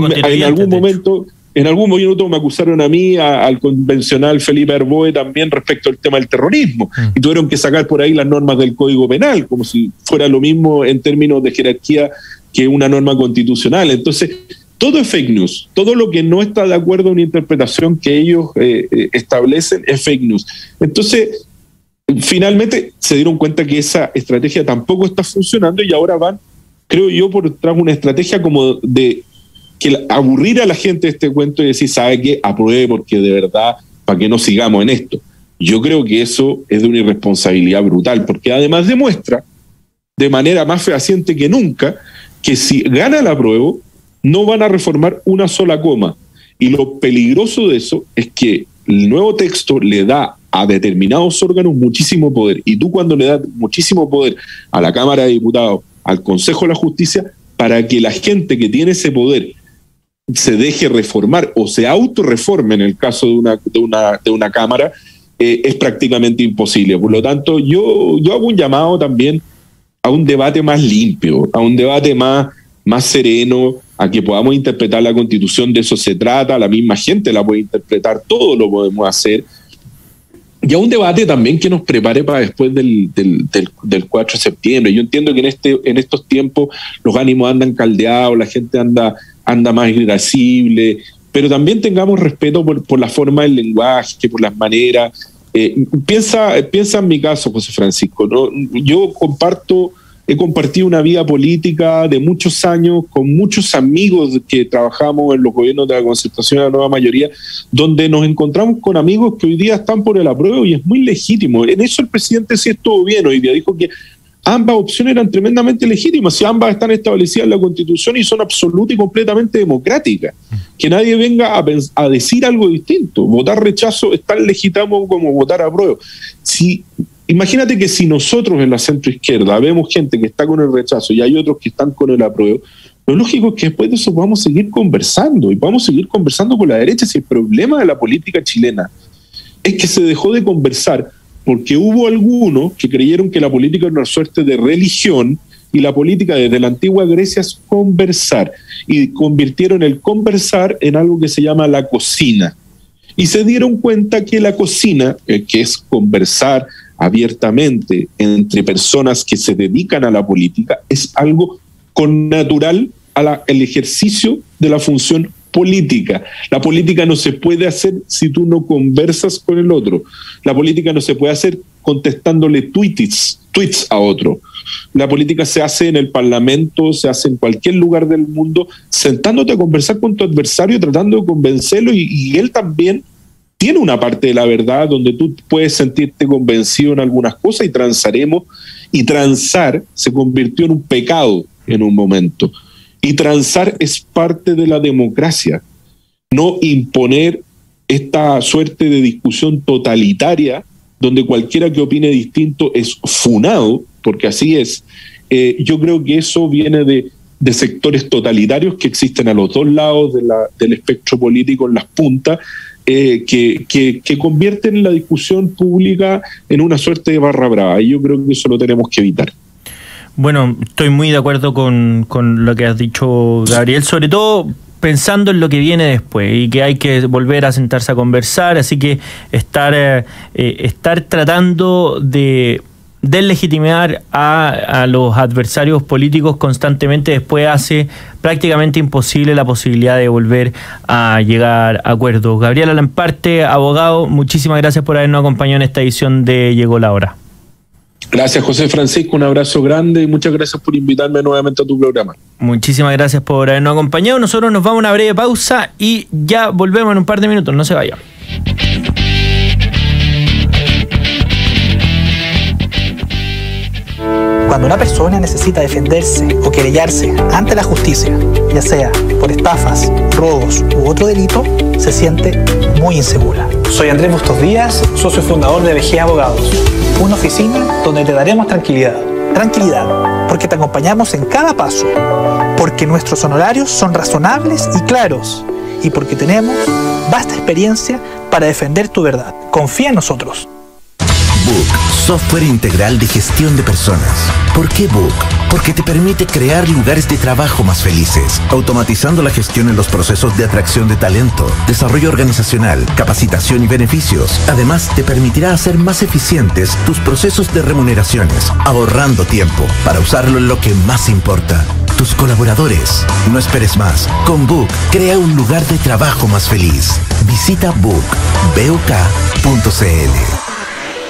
en algún momento me acusaron a mí, al convencional Felipe Arboe también respecto al tema del terrorismo. Y tuvieron que sacar por ahí las normas del Código Penal, como si fuera lo mismo en términos de jerarquía que una norma constitucional. Entonces, todo es fake news. Todo lo que no está de acuerdo a una interpretación que ellos establecen es fake news. Entonces, finalmente se dieron cuenta que esa estrategia tampoco está funcionando y ahora van, creo yo, por detrás una estrategia como de que aburrir a la gente de este cuento y decir, ¿sabe qué? Apruebe porque de verdad, para que no sigamos en esto. Yo creo que eso es de una irresponsabilidad brutal, porque además demuestra de manera más fehaciente que nunca que si gana el apruebo, no van a reformar una sola coma. Y lo peligroso de eso es que el nuevo texto le da a determinados órganos muchísimo poder. Y tú, cuando le das muchísimo poder a la Cámara de Diputados, al Consejo de la Justicia, para que la gente que tiene ese poder se deje reformar o se autorreforme en el caso de una Cámara, es prácticamente imposible. Por lo tanto, yo hago un llamado también a un debate más limpio, a un debate más sereno, a que podamos interpretar la Constitución. De eso se trata, la misma gente la puede interpretar, todo lo podemos hacer. Y a un debate también que nos prepare para después del 4 de septiembre. Yo entiendo que en estos tiempos los ánimos andan caldeados, la gente anda más irascible, pero también tengamos respeto por la forma del lenguaje, por las maneras. Piensa en mi caso, José Francisco, ¿no? Yo he compartido una vida política de muchos años con muchos amigos que trabajamos en los gobiernos de la Concertación de la Nueva Mayoría, donde nos encontramos con amigos que hoy día están por el apruebo, y es muy legítimo. En eso el presidente sí estuvo bien. Hoy día dijo que ambas opciones eran tremendamente legítimas, y ambas están establecidas en la Constitución y son absoluta y completamente democráticas. Que nadie venga a decir algo distinto. Votar rechazo es tan legítimo como votar apruebo. Imagínate que si nosotros en la centroizquierda vemos gente que está con el rechazo y hay otros que están con el apruebo, lo lógico es que después de eso podamos seguir conversando, y podamos seguir conversando con la derecha. Si el problema de la política chilena es que se dejó de conversar porque hubo algunos que creyeron que la política era una suerte de religión, y la política desde la antigua Grecia es conversar, y convirtieron el conversar en algo que se llama la cocina. Y se dieron cuenta que la cocina, que es conversar abiertamente entre personas que se dedican a la política, es algo connatural al ejercicio de la función política. La política no se puede hacer si tú no conversas con el otro. La política no se puede hacer contestándole tweets a otro. La política se hace en el Parlamento, se hace en cualquier lugar del mundo, sentándote a conversar con tu adversario, tratando de convencerlo, y él también tiene una parte de la verdad donde tú puedes sentirte convencido en algunas cosas, y transaremos. Y transar se convirtió en un pecado en un momento. Y transar es parte de la democracia. No imponer esta suerte de discusión totalitaria donde cualquiera que opine distinto es funado, porque así es. Yo creo que eso viene de sectores totalitarios que existen a los dos lados del espectro político, en las puntas, que convierten la discusión pública en una suerte de barra brava, y yo creo que eso lo tenemos que evitar. Bueno, estoy muy de acuerdo con lo que has dicho, Gabriel, sobre todo pensando en lo que viene después, y que hay que volver a sentarse a conversar, así que estar tratando de deslegitimar a los adversarios políticos constantemente después hace prácticamente imposible la posibilidad de volver a llegar a acuerdos. Gabriel Alamparte, abogado, muchísimas gracias por habernos acompañado en esta edición de Llegó la Hora. Gracias, José Francisco, un abrazo grande y muchas gracias por invitarme nuevamente a tu programa. Muchísimas gracias por habernos acompañado. Nosotros nos vamos a una breve pausa y ya volvemos en un par de minutos, no se vayan. Cuando una persona necesita defenderse o querellarse ante la justicia, ya sea por estafas, robos u otro delito, se siente muy insegura. Soy Andrés Bustos Díaz, socio fundador de BG Abogados, una oficina donde te daremos tranquilidad. Tranquilidad, porque te acompañamos en cada paso, porque nuestros honorarios son razonables y claros, y porque tenemos vasta experiencia para defender tu verdad. Confía en nosotros. Book, software integral de gestión de personas. ¿Por qué Book? Porque te permite crear lugares de trabajo más felices, automatizando la gestión en los procesos de atracción de talento, desarrollo organizacional, capacitación y beneficios. Además, te permitirá hacer más eficientes tus procesos de remuneraciones, ahorrando tiempo para usarlo en lo que más importa: tus colaboradores. No esperes más. Con Book, crea un lugar de trabajo más feliz. Visita book.cl.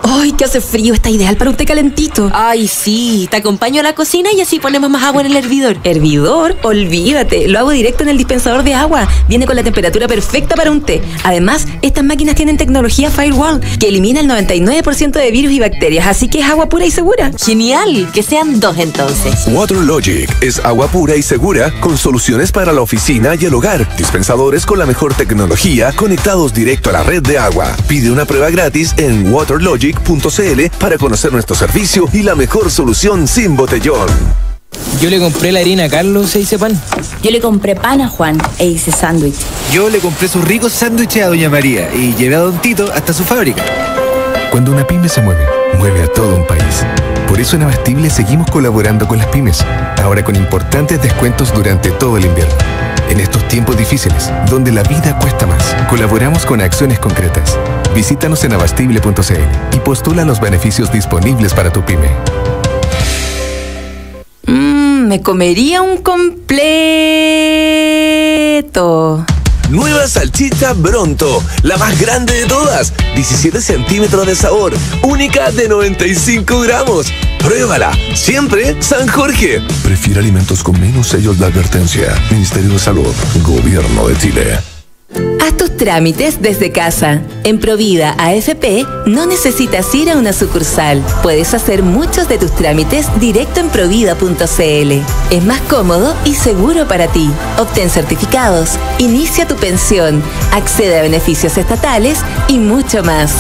¡Ay, que hace frío! Está ideal para un té calentito. Ay, sí. Te acompaño a la cocina y así ponemos más agua en el hervidor. ¿Hervidor? Olvídate. Lo hago directo en el dispensador de agua. Viene con la temperatura perfecta para un té. Además, estas máquinas tienen tecnología Firewall, que elimina el 99% de virus y bacterias. Así que es agua pura y segura. ¡Genial! Que sean 2 entonces. WaterLogic es agua pura y segura con soluciones para la oficina y el hogar. Dispensadores con la mejor tecnología conectados directo a la red de agua. Pide una prueba gratis en waterlogic.cl para conocer nuestro servicio y la mejor solución sin botellón. Yo le compré la harina a Carlos e hice pan. Yo le compré pan a Juan e hice sándwich. Yo le compré sus ricos sándwiches a Doña María y llevé a Don Tito hasta su fábrica. Cuando una pyme se mueve, mueve a todo un país. Por eso en Abastible seguimos colaborando con las pymes, ahora con importantes descuentos durante todo el invierno. En estos tiempos difíciles, donde la vida cuesta más, colaboramos con acciones concretas. Visítanos en abastible.cl y postula los beneficios disponibles para tu pyme. Me comería un completo. Nueva salchicha Bronto, la más grande de todas, 17 centímetros de sabor, única de 95 gramos. Pruébala, siempre San Jorge. Prefiere alimentos con menos sellos de advertencia. Ministerio de Salud, Gobierno de Chile. Haz tus trámites desde casa. En Provida AFP no necesitas ir a una sucursal. Puedes hacer muchos de tus trámites directo en provida.cl. Es más cómodo y seguro para ti. Obtén certificados, inicia tu pensión, accede a beneficios estatales y mucho más.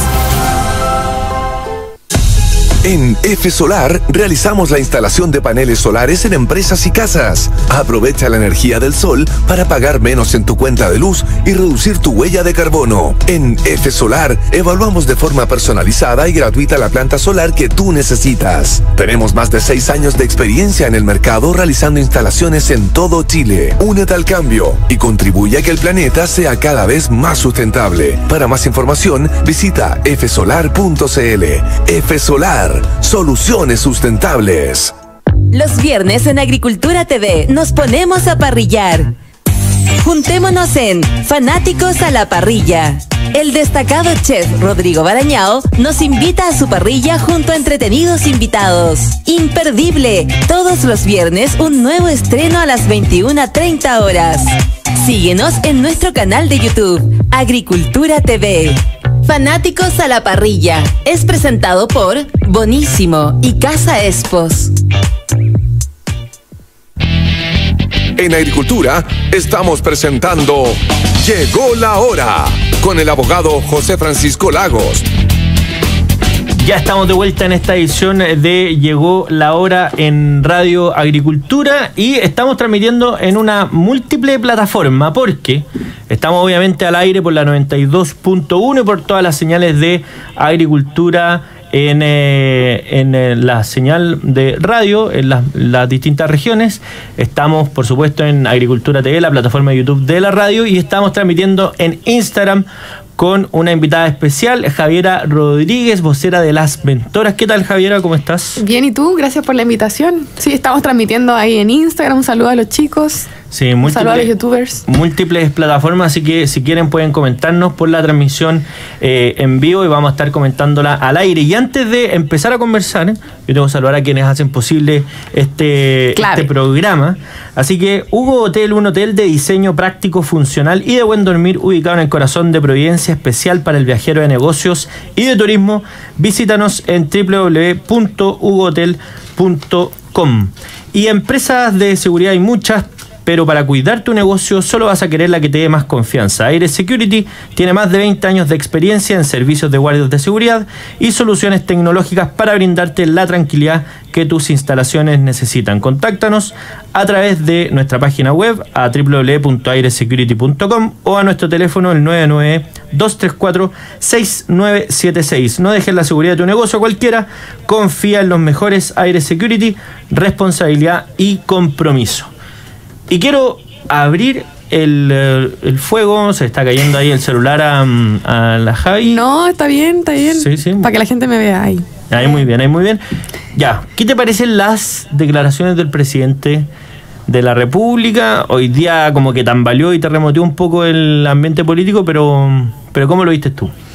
En F Solar realizamos la instalación de paneles solares en empresas y casas. Aprovecha la energía del sol para pagar menos en tu cuenta de luz y reducir tu huella de carbono. En F Solar evaluamos de forma personalizada y gratuita la planta solar que tú necesitas. Tenemos más de 6 años de experiencia en el mercado realizando instalaciones en todo Chile. Únete al cambio y contribuye a que el planeta sea cada vez más sustentable. Para más información, visita fsolar.cl. F Solar. Soluciones sustentables. Los viernes en Agricultura TV nos ponemos a parrillar. Juntémonos en Fanáticos a la Parrilla. El destacado chef Rodrigo Barañao nos invita a su parrilla junto a entretenidos invitados. Imperdible, todos los viernes un nuevo estreno a las 21:30 horas. Síguenos en nuestro canal de YouTube, Agricultura TV. Fanáticos a la Parrilla es presentado por Bonísimo y Casa Expos. En Agricultura estamos presentando Llegó la Hora con el abogado José Francisco Lagos. Ya estamos de vuelta en esta edición de Llegó la Hora en Radio Agricultura y estamos transmitiendo en una múltiple plataforma porque estamos obviamente al aire por la 92.1 y por todas las señales de Agricultura en la señal de radio en las distintas regiones. Estamos por supuesto en Agricultura TV, la plataforma de YouTube de la radio, y estamos transmitiendo en Instagram con una invitada especial, Javiera Rodríguez, vocera de Las Mentoras. ¿Qué tal, Javiera? ¿Cómo estás? Bien, ¿y tú? Gracias por la invitación. Sí, estamos transmitiendo ahí en Instagram. Un saludo a los chicos. Sí, un saludo a los youtubers. Múltiples plataformas, así que si quieren pueden comentarnos por la transmisión en vivo y vamos a estar comentándola al aire. Y antes de empezar a conversar, yo tengo que saludar a quienes hacen posible este programa. Así que Hugo Hotel, un hotel de diseño práctico, funcional y de buen dormir, ubicado en el corazón de Providencia, especial para el viajero de negocios y de turismo. Visítanos en www.hugohotel.com. Y empresas de seguridad hay muchas, pero para cuidar tu negocio solo vas a querer la que te dé más confianza. Aire Security tiene más de 20 años de experiencia en servicios de guardias de seguridad y soluciones tecnológicas para brindarte la tranquilidad que tus instalaciones necesitan. Contáctanos a través de nuestra página web a www.airesecurity.com o a nuestro teléfono el 992346976. No dejes la seguridad de tu negocio a cualquiera, confía en los mejores. Aire Security, responsabilidad y compromiso. Y quiero abrir el fuego. Se está cayendo ahí el celular a la Javi. No, está bien, está bien. Sí, sí. Para que la gente me vea ahí. Ahí muy bien, ahí muy bien. Ya, ¿qué te parecen las declaraciones del presidente de la República? Hoy día como que tambaleó y terremoteó un poco el ambiente político, pero ¿cómo lo viste tú?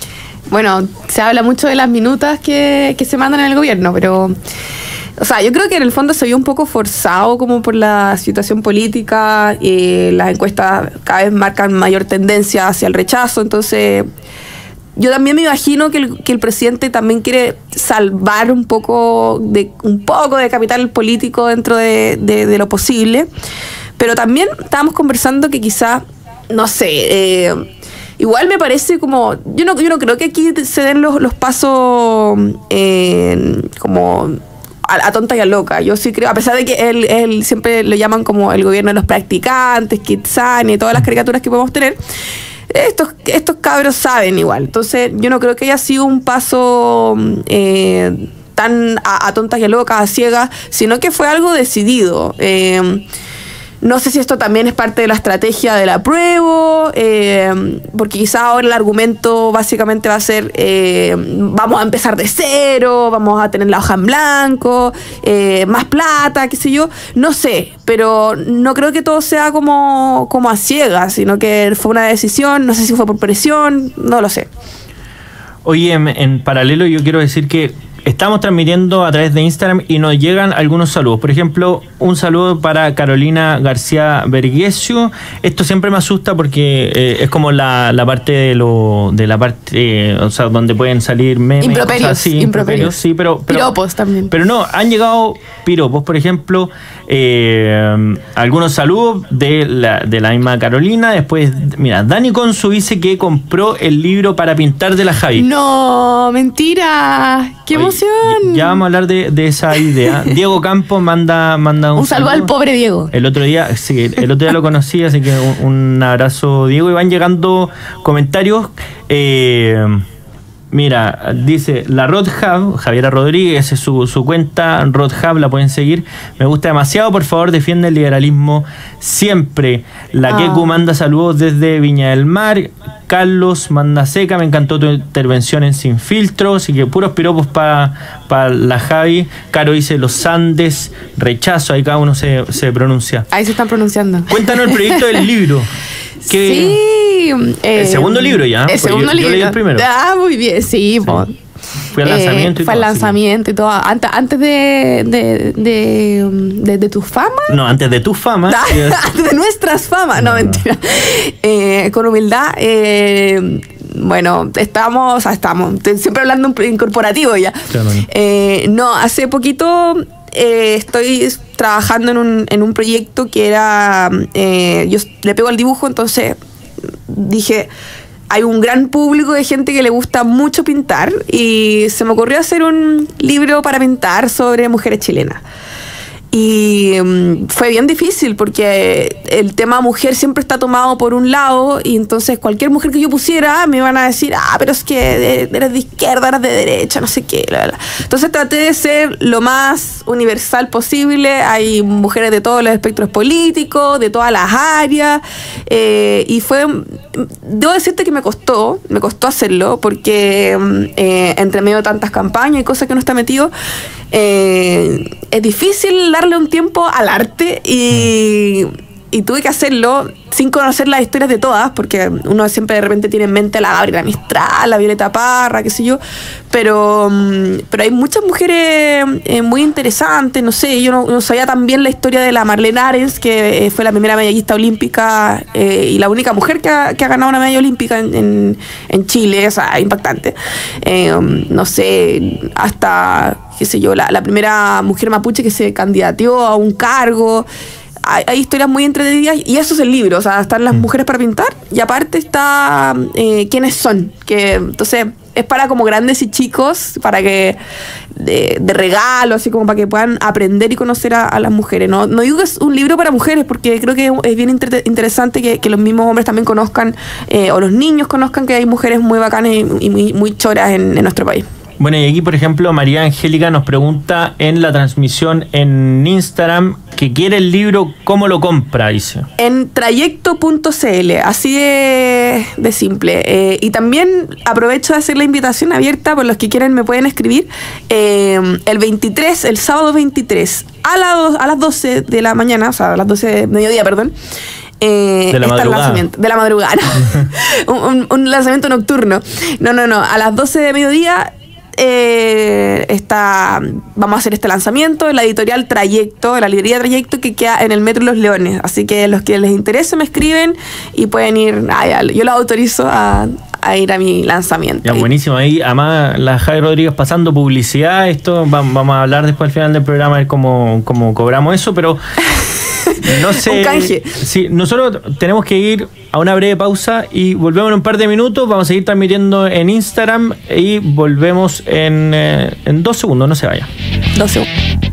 bueno, se habla mucho de las minutas que se mandan en el gobierno, pero... O sea, yo creo que en el fondo se vio un poco forzado como por la situación política, las encuestas cada vez marcan mayor tendencia hacia el rechazo, entonces yo también me imagino que el presidente también quiere salvar un poco de capital político dentro de lo posible, pero también estábamos conversando que quizá, no sé, igual me parece como, yo no creo que aquí se den los pasos como... a tonta y a loca. Yo sí creo, a pesar de que él siempre lo llaman como el gobierno de los practicantes, Kitsani y todas las caricaturas que podemos tener, estos cabros saben igual. Entonces yo no creo que haya sido un paso tan a tontas y a locas, a ciegas, sino que fue algo decidido. No sé si esto también es parte de la estrategia del apruebo, porque quizás ahora el argumento básicamente va a ser vamos a empezar de cero, vamos a tener la hoja en blanco, más plata, qué sé yo, no sé, pero no creo que todo sea como a ciegas, sino que fue una decisión, no sé si fue por presión, no lo sé. Oye, en paralelo yo quiero decir que estamos transmitiendo a través de Instagram y nos llegan algunos saludos. Por ejemplo, un saludo para Carolina García Verguesio. Esto siempre me asusta porque es como la parte de la parte, o sea, donde pueden salir memes. Improperios, o sea, sí, improperios, sí, pero piropos también. Pero no, han llegado piropos, por ejemplo, algunos saludos de la misma Carolina. Después, mira, Dani Consu dice que compró el libro para pintar de la Javi. No, mentira. ¡Qué emoción! Ya vamos a hablar de esa idea. Diego Campos manda un saludo al pobre Diego. El otro día lo conocí, así que un abrazo, Diego. Y van llegando comentarios. Mira, dice la Rodhab, Javiera Rodríguez, es su cuenta, Rodhab, la pueden seguir. Me gusta demasiado, por favor, defiende el liberalismo siempre. La Keku manda saludos desde Viña del Mar. Carlos manda seca, me encantó tu intervención en Sin Filtro, así que puros piropos para la Javi. Caro dice los Andes, rechazo, ahí cada uno se pronuncia. Ahí se están pronunciando. Cuéntanos el proyecto del libro. Sí. El segundo libro ya. El segundo libro. Yo leí el primero. Muy bien, sí. Fue al lanzamiento y fue todo. El lanzamiento y todo. Antes de tu fama. No, antes de tu fama. Antes de nuestras famas. No, mentira. Con humildad. Bueno, estamos siempre hablando en corporativo ya. Claro. No, hace poquito estoy trabajando en un proyecto que era, yo le pego al dibujo, entonces dije, hay un gran público de gente que le gusta mucho pintar y se me ocurrió hacer un libro para pintar sobre mujeres chilenas. Y fue bien difícil porque el tema mujer siempre está tomado por un lado y entonces cualquier mujer que yo pusiera me iban a decir, pero es que eres de izquierda, eres de derecha, no sé qué, bla, bla. Entonces traté de ser lo más universal posible. Hay mujeres de todos los espectros políticos, de todas las áreas, y debo decirte que me costó hacerlo porque entre medio de tantas campañas y cosas que uno está metido, es difícil darle un tiempo al arte y tuve que hacerlo sin conocer las historias de todas, porque uno siempre de repente tiene en mente la Gabriela Mistral, la Violeta Parra, qué sé yo, pero hay muchas mujeres muy interesantes. No sé, yo no sabía tan bien la historia de la Marlene Arens, que fue la primera medallista olímpica y la única mujer que ha ganado una medalla olímpica en Chile, o sea, impactante. No sé, hasta, qué sé yo, la primera mujer mapuche que se candidateó a un cargo. Hay historias muy entretenidas y eso es el libro, o sea, están las mujeres para pintar y aparte está quiénes son, que entonces es para como grandes y chicos, para que de regalo, así como para que puedan aprender y conocer a las mujeres. No digo que es un libro para mujeres porque creo que es bien interesante que los mismos hombres también conozcan o los niños conozcan que hay mujeres muy bacanas y muy choras en nuestro país. Bueno, y aquí, por ejemplo, María Angélica nos pregunta en la transmisión en Instagram que quiere el libro, ¿cómo lo compra? Dice. En trayecto.cl, así de simple. Y también aprovecho de hacer la invitación abierta, por los que quieran me pueden escribir, el sábado 23, a las 12 de la mañana, o sea, a las 12 de mediodía, perdón, De la madrugada. De la madrugada. un lanzamiento nocturno. No. A las 12 de mediodía vamos a hacer este lanzamiento en la editorial Trayecto, la librería Trayecto, que queda en el Metro Los Leones. Así que los que les interese me escriben y pueden ir. Yo los autorizo a ir a mi lanzamiento. Ya, buenísimo. Ahí, además, la Javi Rodríguez pasando publicidad. Esto vamos a hablar después al final del programa, a ver cómo cobramos eso, pero no sé. Un canje. Sí, nosotros tenemos que ir a una breve pausa y volvemos en un par de minutos. Vamos a seguir transmitiendo en Instagram y volvemos en 2 segundos. No se vaya. 2 segundos.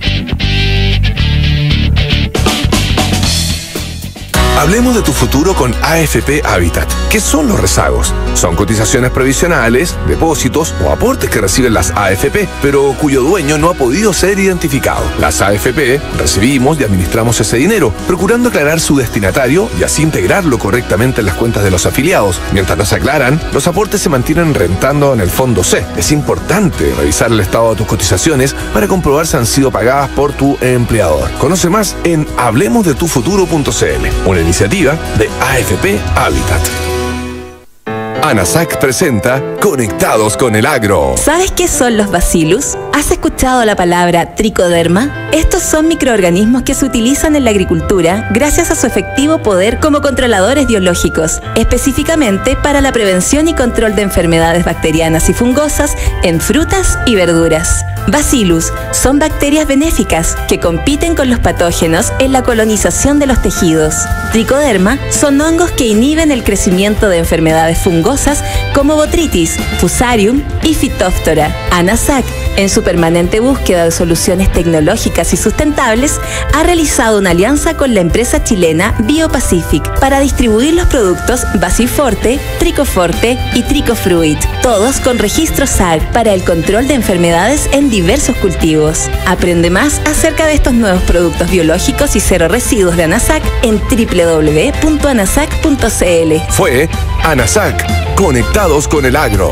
Hablemos de tu futuro con AFP Habitat. ¿Qué son los rezagos? Son cotizaciones previsionales, depósitos o aportes que reciben las AFP, pero cuyo dueño no ha podido ser identificado. Las AFP recibimos y administramos ese dinero, procurando aclarar su destinatario y así integrarlo correctamente en las cuentas de los afiliados. Mientras no se aclaran, los aportes se mantienen rentando en el Fondo C. Es importante revisar el estado de tus cotizaciones para comprobar si han sido pagadas por tu empleador. Conoce más en hablemosdetufuturo.cl, una iniciativa de AFP Habitat. ANASAC presenta Conectados con el Agro. ¿Sabes qué son los bacillus? ¿Has escuchado la palabra tricoderma? Estos son microorganismos que se utilizan en la agricultura gracias a su efectivo poder como controladores biológicos, específicamente para la prevención y control de enfermedades bacterianas y fungosas en frutas y verduras. Bacillus son bacterias benéficas que compiten con los patógenos en la colonización de los tejidos. Tricoderma son hongos que inhiben el crecimiento de enfermedades fungosas como Botrytis, Fusarium y Phytophthora. ANASAC, en su permanente búsqueda de soluciones tecnológicas y sustentables, ha realizado una alianza con la empresa chilena BioPacific para distribuir los productos Bacillforte, Tricoforte y Tricofruit, todos con registro SAG para el control de enfermedades en diversos cultivos. Aprende más acerca de estos nuevos productos biológicos y cero residuos de ANASAC en www.anasac.cl. Fue ANASAC, Conectados con el Agro.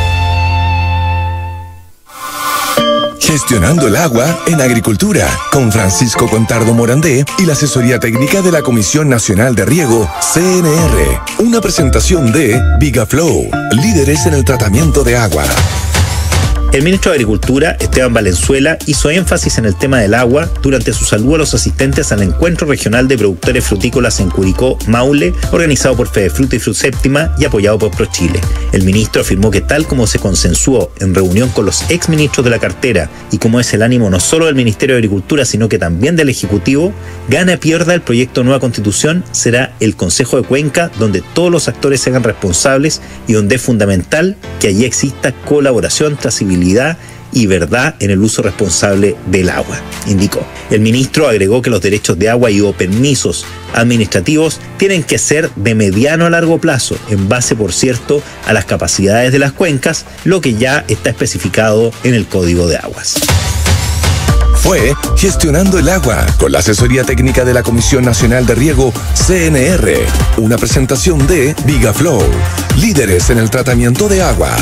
Gestionando el agua en agricultura, con Francisco Contardo Morandé y la asesoría técnica de la Comisión Nacional de Riego, CNR. Una presentación de Vigaflow, líderes en el tratamiento de agua. El ministro de Agricultura, Esteban Valenzuela, hizo énfasis en el tema del agua durante su saludo a los asistentes al Encuentro Regional de Productores Frutícolas en Curicó, Maule, organizado por Fedefruta y Frutséptima y apoyado por ProChile. El ministro afirmó que tal como se consensuó en reunión con los exministros de la cartera y como es el ánimo no solo del Ministerio de Agricultura, sino que también del Ejecutivo, gana pierda el proyecto Nueva Constitución será el Consejo de Cuenca, donde todos los actores se hagan responsables y donde es fundamental que allí exista colaboración, trazabilidad y verdad en el uso responsable del agua, indicó. El ministro agregó que los derechos de agua y o permisos administrativos tienen que ser de mediano a largo plazo, en base, por cierto, a las capacidades de las cuencas, lo que ya está especificado en el Código de Aguas. Fue Gestionando el Agua, con la asesoría técnica de la Comisión Nacional de Riego, CNR. Una presentación de Vigaflow, líderes en el tratamiento de agua.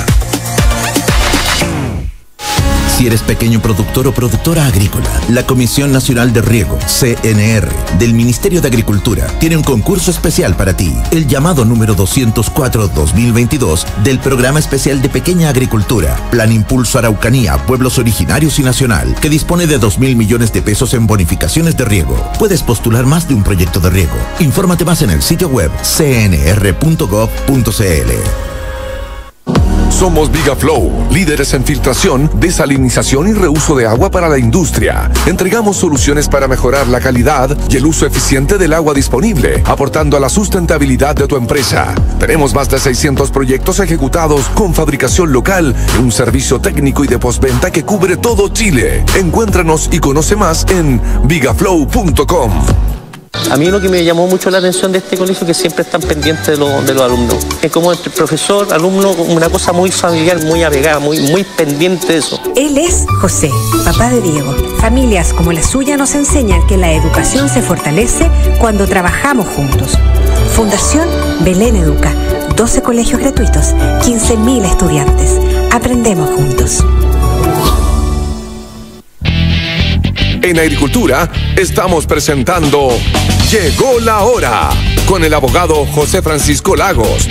Si eres pequeño productor o productora agrícola, la Comisión Nacional de Riego, CNR, del Ministerio de Agricultura, tiene un concurso especial para ti. El llamado número 204-2022 del Programa Especial de Pequeña Agricultura, Plan Impulso Araucanía, Pueblos Originarios y Nacional, que dispone de 2.000 millones de pesos en bonificaciones de riego. Puedes postular más de un proyecto de riego. Infórmate más en el sitio web cnr.gov.cl. Somos Vigaflow, líderes en filtración, desalinización y reuso de agua para la industria. Entregamos soluciones para mejorar la calidad y el uso eficiente del agua disponible, aportando a la sustentabilidad de tu empresa. Tenemos más de 600 proyectos ejecutados con fabricación local y un servicio técnico y de postventa que cubre todo Chile. Encuéntranos y conoce más en vigaflow.com. A mí lo que me llamó mucho la atención de este colegio es que siempre están pendientes de los alumnos. Es como entre profesor, alumno, una cosa muy familiar, muy apegada, muy pendiente de eso. Él es José, papá de Diego. Familias como la suya nos enseñan que la educación se fortalece cuando trabajamos juntos. Fundación Belén Educa, 12 colegios gratuitos, 15.000 estudiantes. Aprendemos juntos. En Agricultura estamos presentando Llegó la Hora, con el abogado José Francisco Lagos.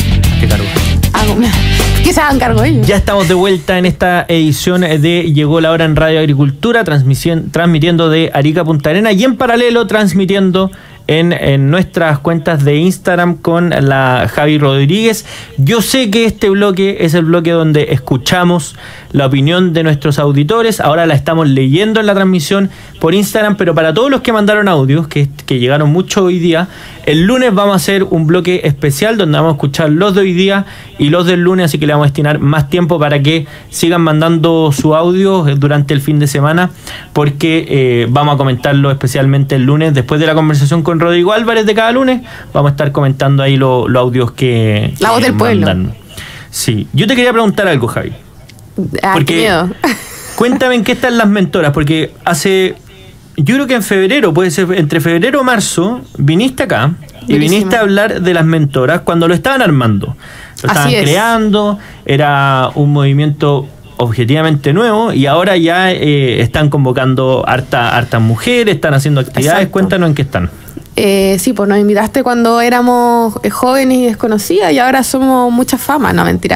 Que se hagan cargo ellos. Ya estamos de vuelta en esta edición de Llegó la Hora en Radio Agricultura, transmitiendo de Arica a Punta Arenas y en paralelo transmitiendo en nuestras cuentas de Instagram con la Javi Rodríguez. Yo sé que este bloque es el bloque donde escuchamos la opinión de nuestros auditores. Ahora la estamos leyendo en la transmisión por Instagram, pero para todos los que mandaron audios, que llegaron mucho hoy día, el lunes vamos a hacer un bloque especial donde vamos a escuchar los de hoy día y los del lunes, así que le vamos a destinar más tiempo para que sigan mandando su audio durante el fin de semana, porque vamos a comentarlo especialmente el lunes, después de la conversación con Rodrigo Álvarez de cada lunes, vamos a estar comentando ahí los audios que la voz del pueblo. Sí, yo te quería preguntar algo, Javi. Qué miedo. Cuéntame en qué están las mentoras, porque yo creo que en febrero, puede ser entre febrero o marzo, viniste acá y viniste a hablar de las mentoras cuando lo estaban armando. Lo estaban creando, era un movimiento objetivamente nuevo y ahora ya están convocando hartas mujeres, están haciendo actividades. Exacto. Cuéntanos en qué están. Sí, pues nos invitaste cuando éramos jóvenes y desconocidas y ahora somos mucha fama, no, mentira.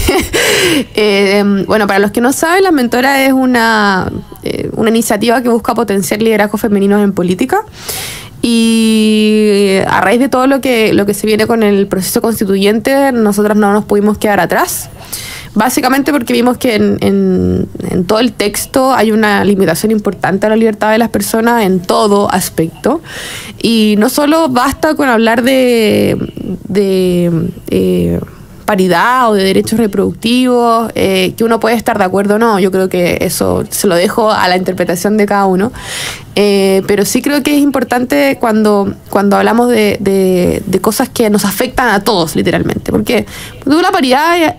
Bueno, para los que no saben, Las Mentoras es una iniciativa que busca potenciar liderazgos femeninos en política. Y a raíz de todo lo que se viene con el proceso constituyente, nosotros no nos pudimos quedar atrás. Básicamente porque vimos que en todo el texto hay una limitación importante a la libertad de las personas en todo aspecto. Y no solo basta con hablar de paridad o de derechos reproductivos, que uno puede estar de acuerdo o no. Yo creo que eso se lo dejo a la interpretación de cada uno. Pero sí creo que es importante cuando hablamos de cosas que nos afectan a todos, literalmente. Porque la paridad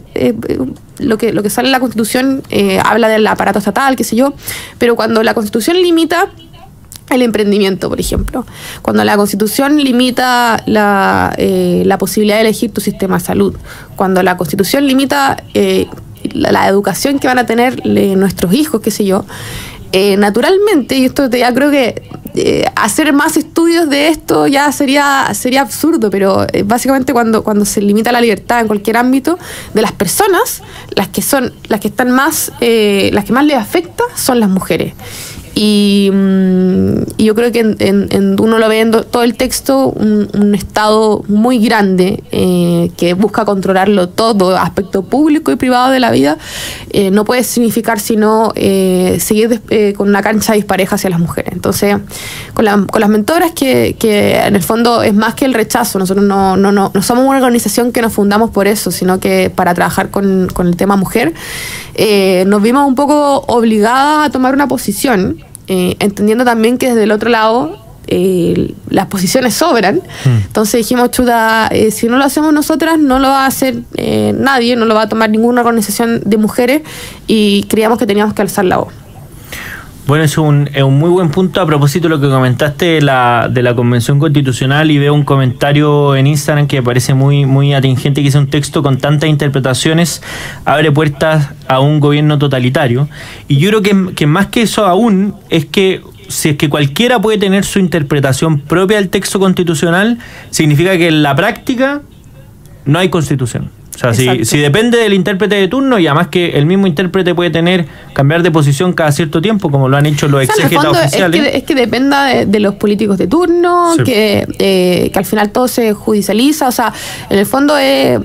lo que sale en la Constitución habla del aparato estatal, qué sé yo, pero cuando la Constitución limita el emprendimiento, por ejemplo, cuando la Constitución limita la posibilidad de elegir tu sistema de salud, cuando la Constitución limita la educación que van a tener nuestros hijos, qué sé yo, naturalmente, y esto ya creo que hacer más estudios de esto ya sería absurdo, pero básicamente cuando se limita la libertad en cualquier ámbito de las personas, las que están más, las que más les afecta son las mujeres. Y yo creo que uno lo ve en todo el texto, un Estado muy grande que busca controlarlo todo, aspecto público y privado de la vida, no puede significar sino seguir con una cancha dispareja hacia las mujeres. Entonces, con las mentoras, que en el fondo es más que el rechazo, nosotros no somos una organización que nos fundamos por eso, sino que para trabajar con el tema mujer, nos vimos un poco obligadas a tomar una posición, entendiendo también que desde el otro lado las posiciones sobran. Entonces dijimos, chuta, si no lo hacemos nosotras, no lo va a hacer nadie, no lo va a tomar ninguna organización de mujeres, y creíamos que teníamos que alzar la voz. Bueno, es un muy buen punto a propósito de lo que comentaste de la Convención Constitucional, y veo un comentario en Instagram que me parece muy, muy atingente, que es un texto con tantas interpretaciones abre puertas a un gobierno totalitario. Y yo creo que más que eso aún es que si es que cualquiera puede tener su interpretación propia del texto constitucional, significa que en la práctica no hay constitución. O sea, si depende del intérprete de turno, y además que el mismo intérprete puede cambiar de posición cada cierto tiempo, como lo han hecho los exégetas oficiales. Es que dependa de los políticos de turno, sí. que al final todo se judicializa. O sea, en el fondo es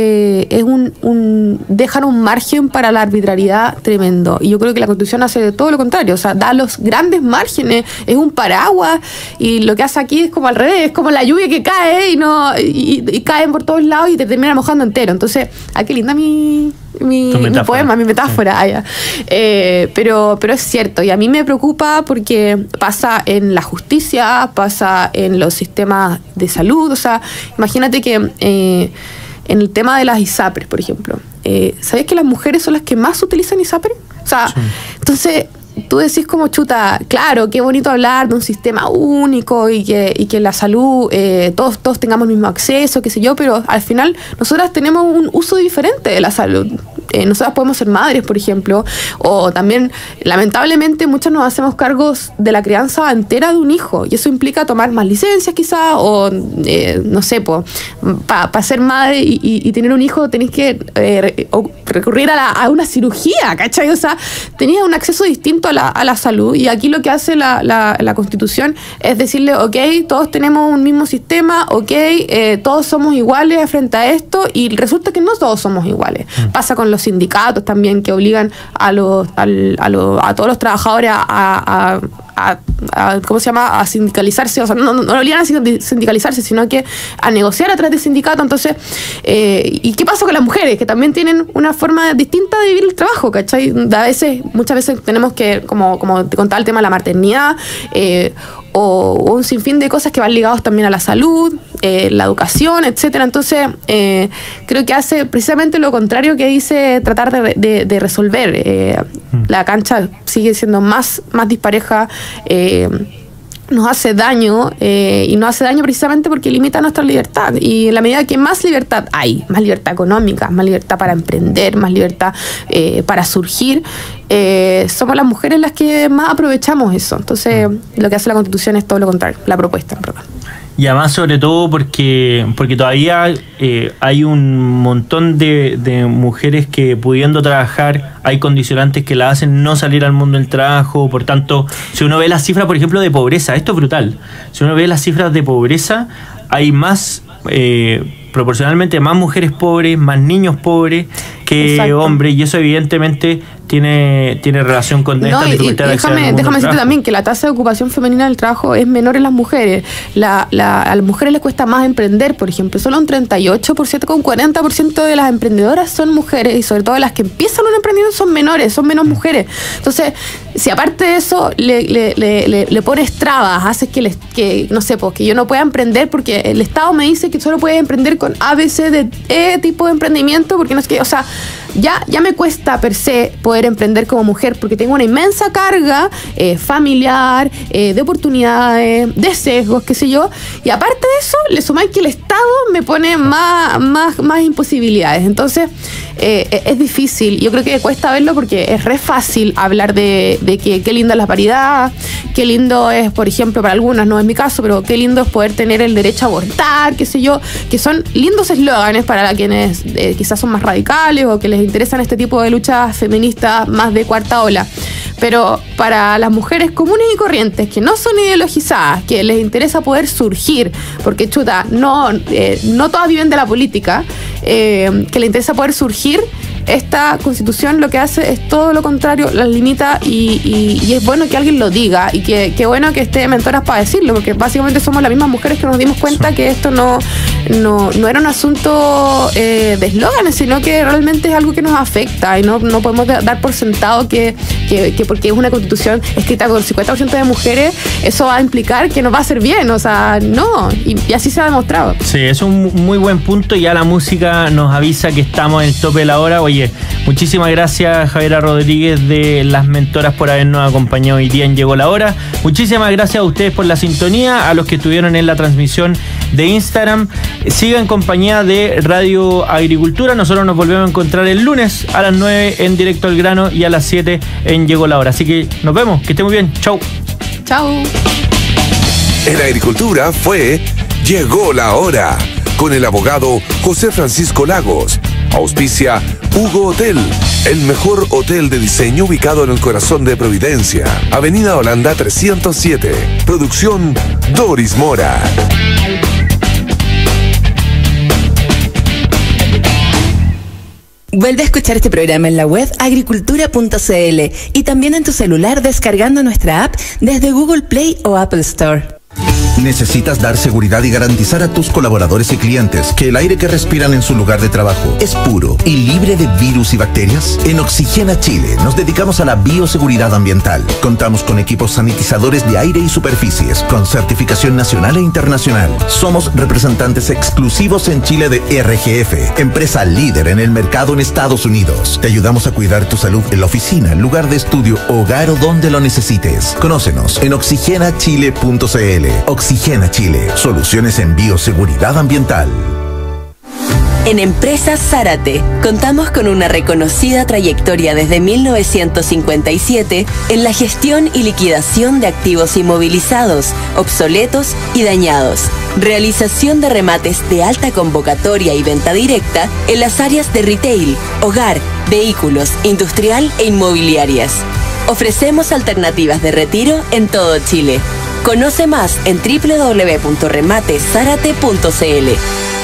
dejar un margen para la arbitrariedad tremendo. Y yo creo que la Constitución hace todo lo contrario. O sea, da los grandes márgenes, es un paraguas, y lo que hace aquí es como al revés, es como la lluvia que cae y caen por todos lados y te termina mojando entero. Entonces, qué linda mi poema, mi metáfora. Pero es cierto, y a mí me preocupa porque pasa en la justicia, pasa en los sistemas de salud. O sea, imagínate que en el tema de las ISAPRES, por ejemplo, ¿sabes que las mujeres son las que más utilizan ISAPRES? O sea, sí. Entonces tú decís como, chuta, claro, qué bonito hablar de un sistema único y que la salud, todos tengamos el mismo acceso, qué sé yo, pero al final nosotras tenemos un uso diferente de la salud. nosotras podemos ser madres, por ejemplo, o también, lamentablemente, muchas nos hacemos cargos de la crianza entera de un hijo, y eso implica tomar más licencias quizás, o no sé, para ser madre y tener un hijo tenés que recurrir a una cirugía, ¿cachai? O sea, tenías un acceso distinto a la salud, y aquí lo que hace la Constitución es decirle, ok, todos tenemos un mismo sistema, ok, todos somos iguales frente a esto, y resulta que no todos somos iguales. Pasa con los sindicatos también, que obligan a todos los trabajadores a ¿cómo se llama? A sindicalizarse, o sea, no obligan a sindicalizarse, sino que a negociar a través del sindicato. Entonces, ¿y qué pasa con las mujeres? Que también tienen una forma distinta de vivir el trabajo, ¿cachai? Muchas veces tenemos que, como te contaba, el tema de la maternidad, o un sinfín de cosas que van ligados también a la salud, la educación, etcétera. Entonces, creo que hace precisamente lo contrario que dice tratar de resolver. La cancha sigue siendo más dispareja, nos hace daño, y nos hace daño precisamente porque limita nuestra libertad, y en la medida que más libertad hay, más libertad económica, más libertad para emprender, más libertad para surgir, somos las mujeres las que más aprovechamos eso. Entonces, lo que hace la Constitución es todo lo contrario, la propuesta, perdón. Y además, sobre todo porque todavía hay un montón de mujeres que, pudiendo trabajar, hay condicionantes que la hacen no salir al mundo del trabajo. Por tanto, si uno ve las cifras, por ejemplo, de pobreza, esto es brutal. Si uno ve las cifras de pobreza, hay más, proporcionalmente más mujeres pobres, más niños pobres que hombres, y eso evidentemente tiene relación con esta dificultad de acceder al mundo del Déjame decirte trabajo. también que la tasa de ocupación femenina del trabajo es menor en las mujeres. A las mujeres les cuesta más emprender, por ejemplo. Solo un 38%, con 40% de las emprendedoras son mujeres, y sobre todo las que empiezan un emprendimiento son menores, son menos mujeres. Entonces, si aparte de eso le pones trabas, haces que no sé, pues, que yo no pueda emprender porque el Estado me dice que solo puedes emprender con A, B, C, D, E tipo de emprendimiento, porque no es que, o sea, ya me cuesta per se poder emprender como mujer, porque tengo una inmensa carga familiar, de oportunidades, de sesgos, qué sé yo, y aparte de eso le sumáis que el Estado me pone más imposibilidades. Entonces, es difícil. Yo creo que cuesta verlo porque es re fácil hablar de que qué linda es la paridad, qué lindo es, por ejemplo, para algunas, no es mi caso, pero qué lindo es poder tener el derecho a abortar, qué sé yo, que son lindos eslóganes para quienes quizás son más radicales o que les interesan este tipo de luchas feministas más de cuarta ola. Pero para las mujeres comunes y corrientes, que no son ideologizadas, que les interesa poder surgir, porque chuta, no todas viven de la política, que les interesa poder surgir, esta Constitución lo que hace es todo lo contrario, las limita, y es bueno que alguien lo diga, y que bueno que esté Mentoras para decirlo, porque básicamente somos las mismas mujeres que nos dimos cuenta que esto no era un asunto de eslóganes, sino que realmente es algo que nos afecta, y no podemos dar por sentado que porque es una Constitución escrita con el 50% de mujeres, eso va a implicar que nos va a hacer bien. O sea, no, y así se ha demostrado. Sí, es un muy buen punto. Ya la música nos avisa que estamos en el tope de la hora. Oye, muchísimas gracias, Javiera Rodríguez de Las Mentoras, por habernos acompañado hoy día en Llegó la Hora. Muchísimas gracias a ustedes por la sintonía, a los que estuvieron en la transmisión de Instagram. Siga en compañía de Radio Agricultura. Nosotros nos volvemos a encontrar el lunes a las 9 en Directo al Grano y a las 7 en Llegó la Hora. Así que nos vemos, que esté muy bien. Chau. Chau. En Agricultura fue Llegó la Hora, con el abogado José Francisco Lagos. Auspicia Hugo Hotel, el mejor hotel de diseño ubicado en el corazón de Providencia. Avenida Holanda 307. Producción Doris Mora. Vuelve a escuchar este programa en la web agricultura.cl y también en tu celular descargando nuestra app desde Google Play o Apple Store. ¿Necesitas dar seguridad y garantizar a tus colaboradores y clientes que el aire que respiran en su lugar de trabajo es puro y libre de virus y bacterias? En Oxigena Chile nos dedicamos a la bioseguridad ambiental. Contamos con equipos sanitizadores de aire y superficies con certificación nacional e internacional. Somos representantes exclusivos en Chile de RGF, empresa líder en el mercado en Estados Unidos. Te ayudamos a cuidar tu salud en la oficina, lugar de estudio, hogar o donde lo necesites. Conócenos en oxigenachile.cl. Oxigena Chile, soluciones en bioseguridad ambiental. En Empresas Zárate, contamos con una reconocida trayectoria desde 1957 en la gestión y liquidación de activos inmovilizados, obsoletos y dañados. Realización de remates de alta convocatoria y venta directa en las áreas de retail, hogar, vehículos, industrial e inmobiliarias. Ofrecemos alternativas de retiro en todo Chile. Conoce más en www.remateszarate.cl.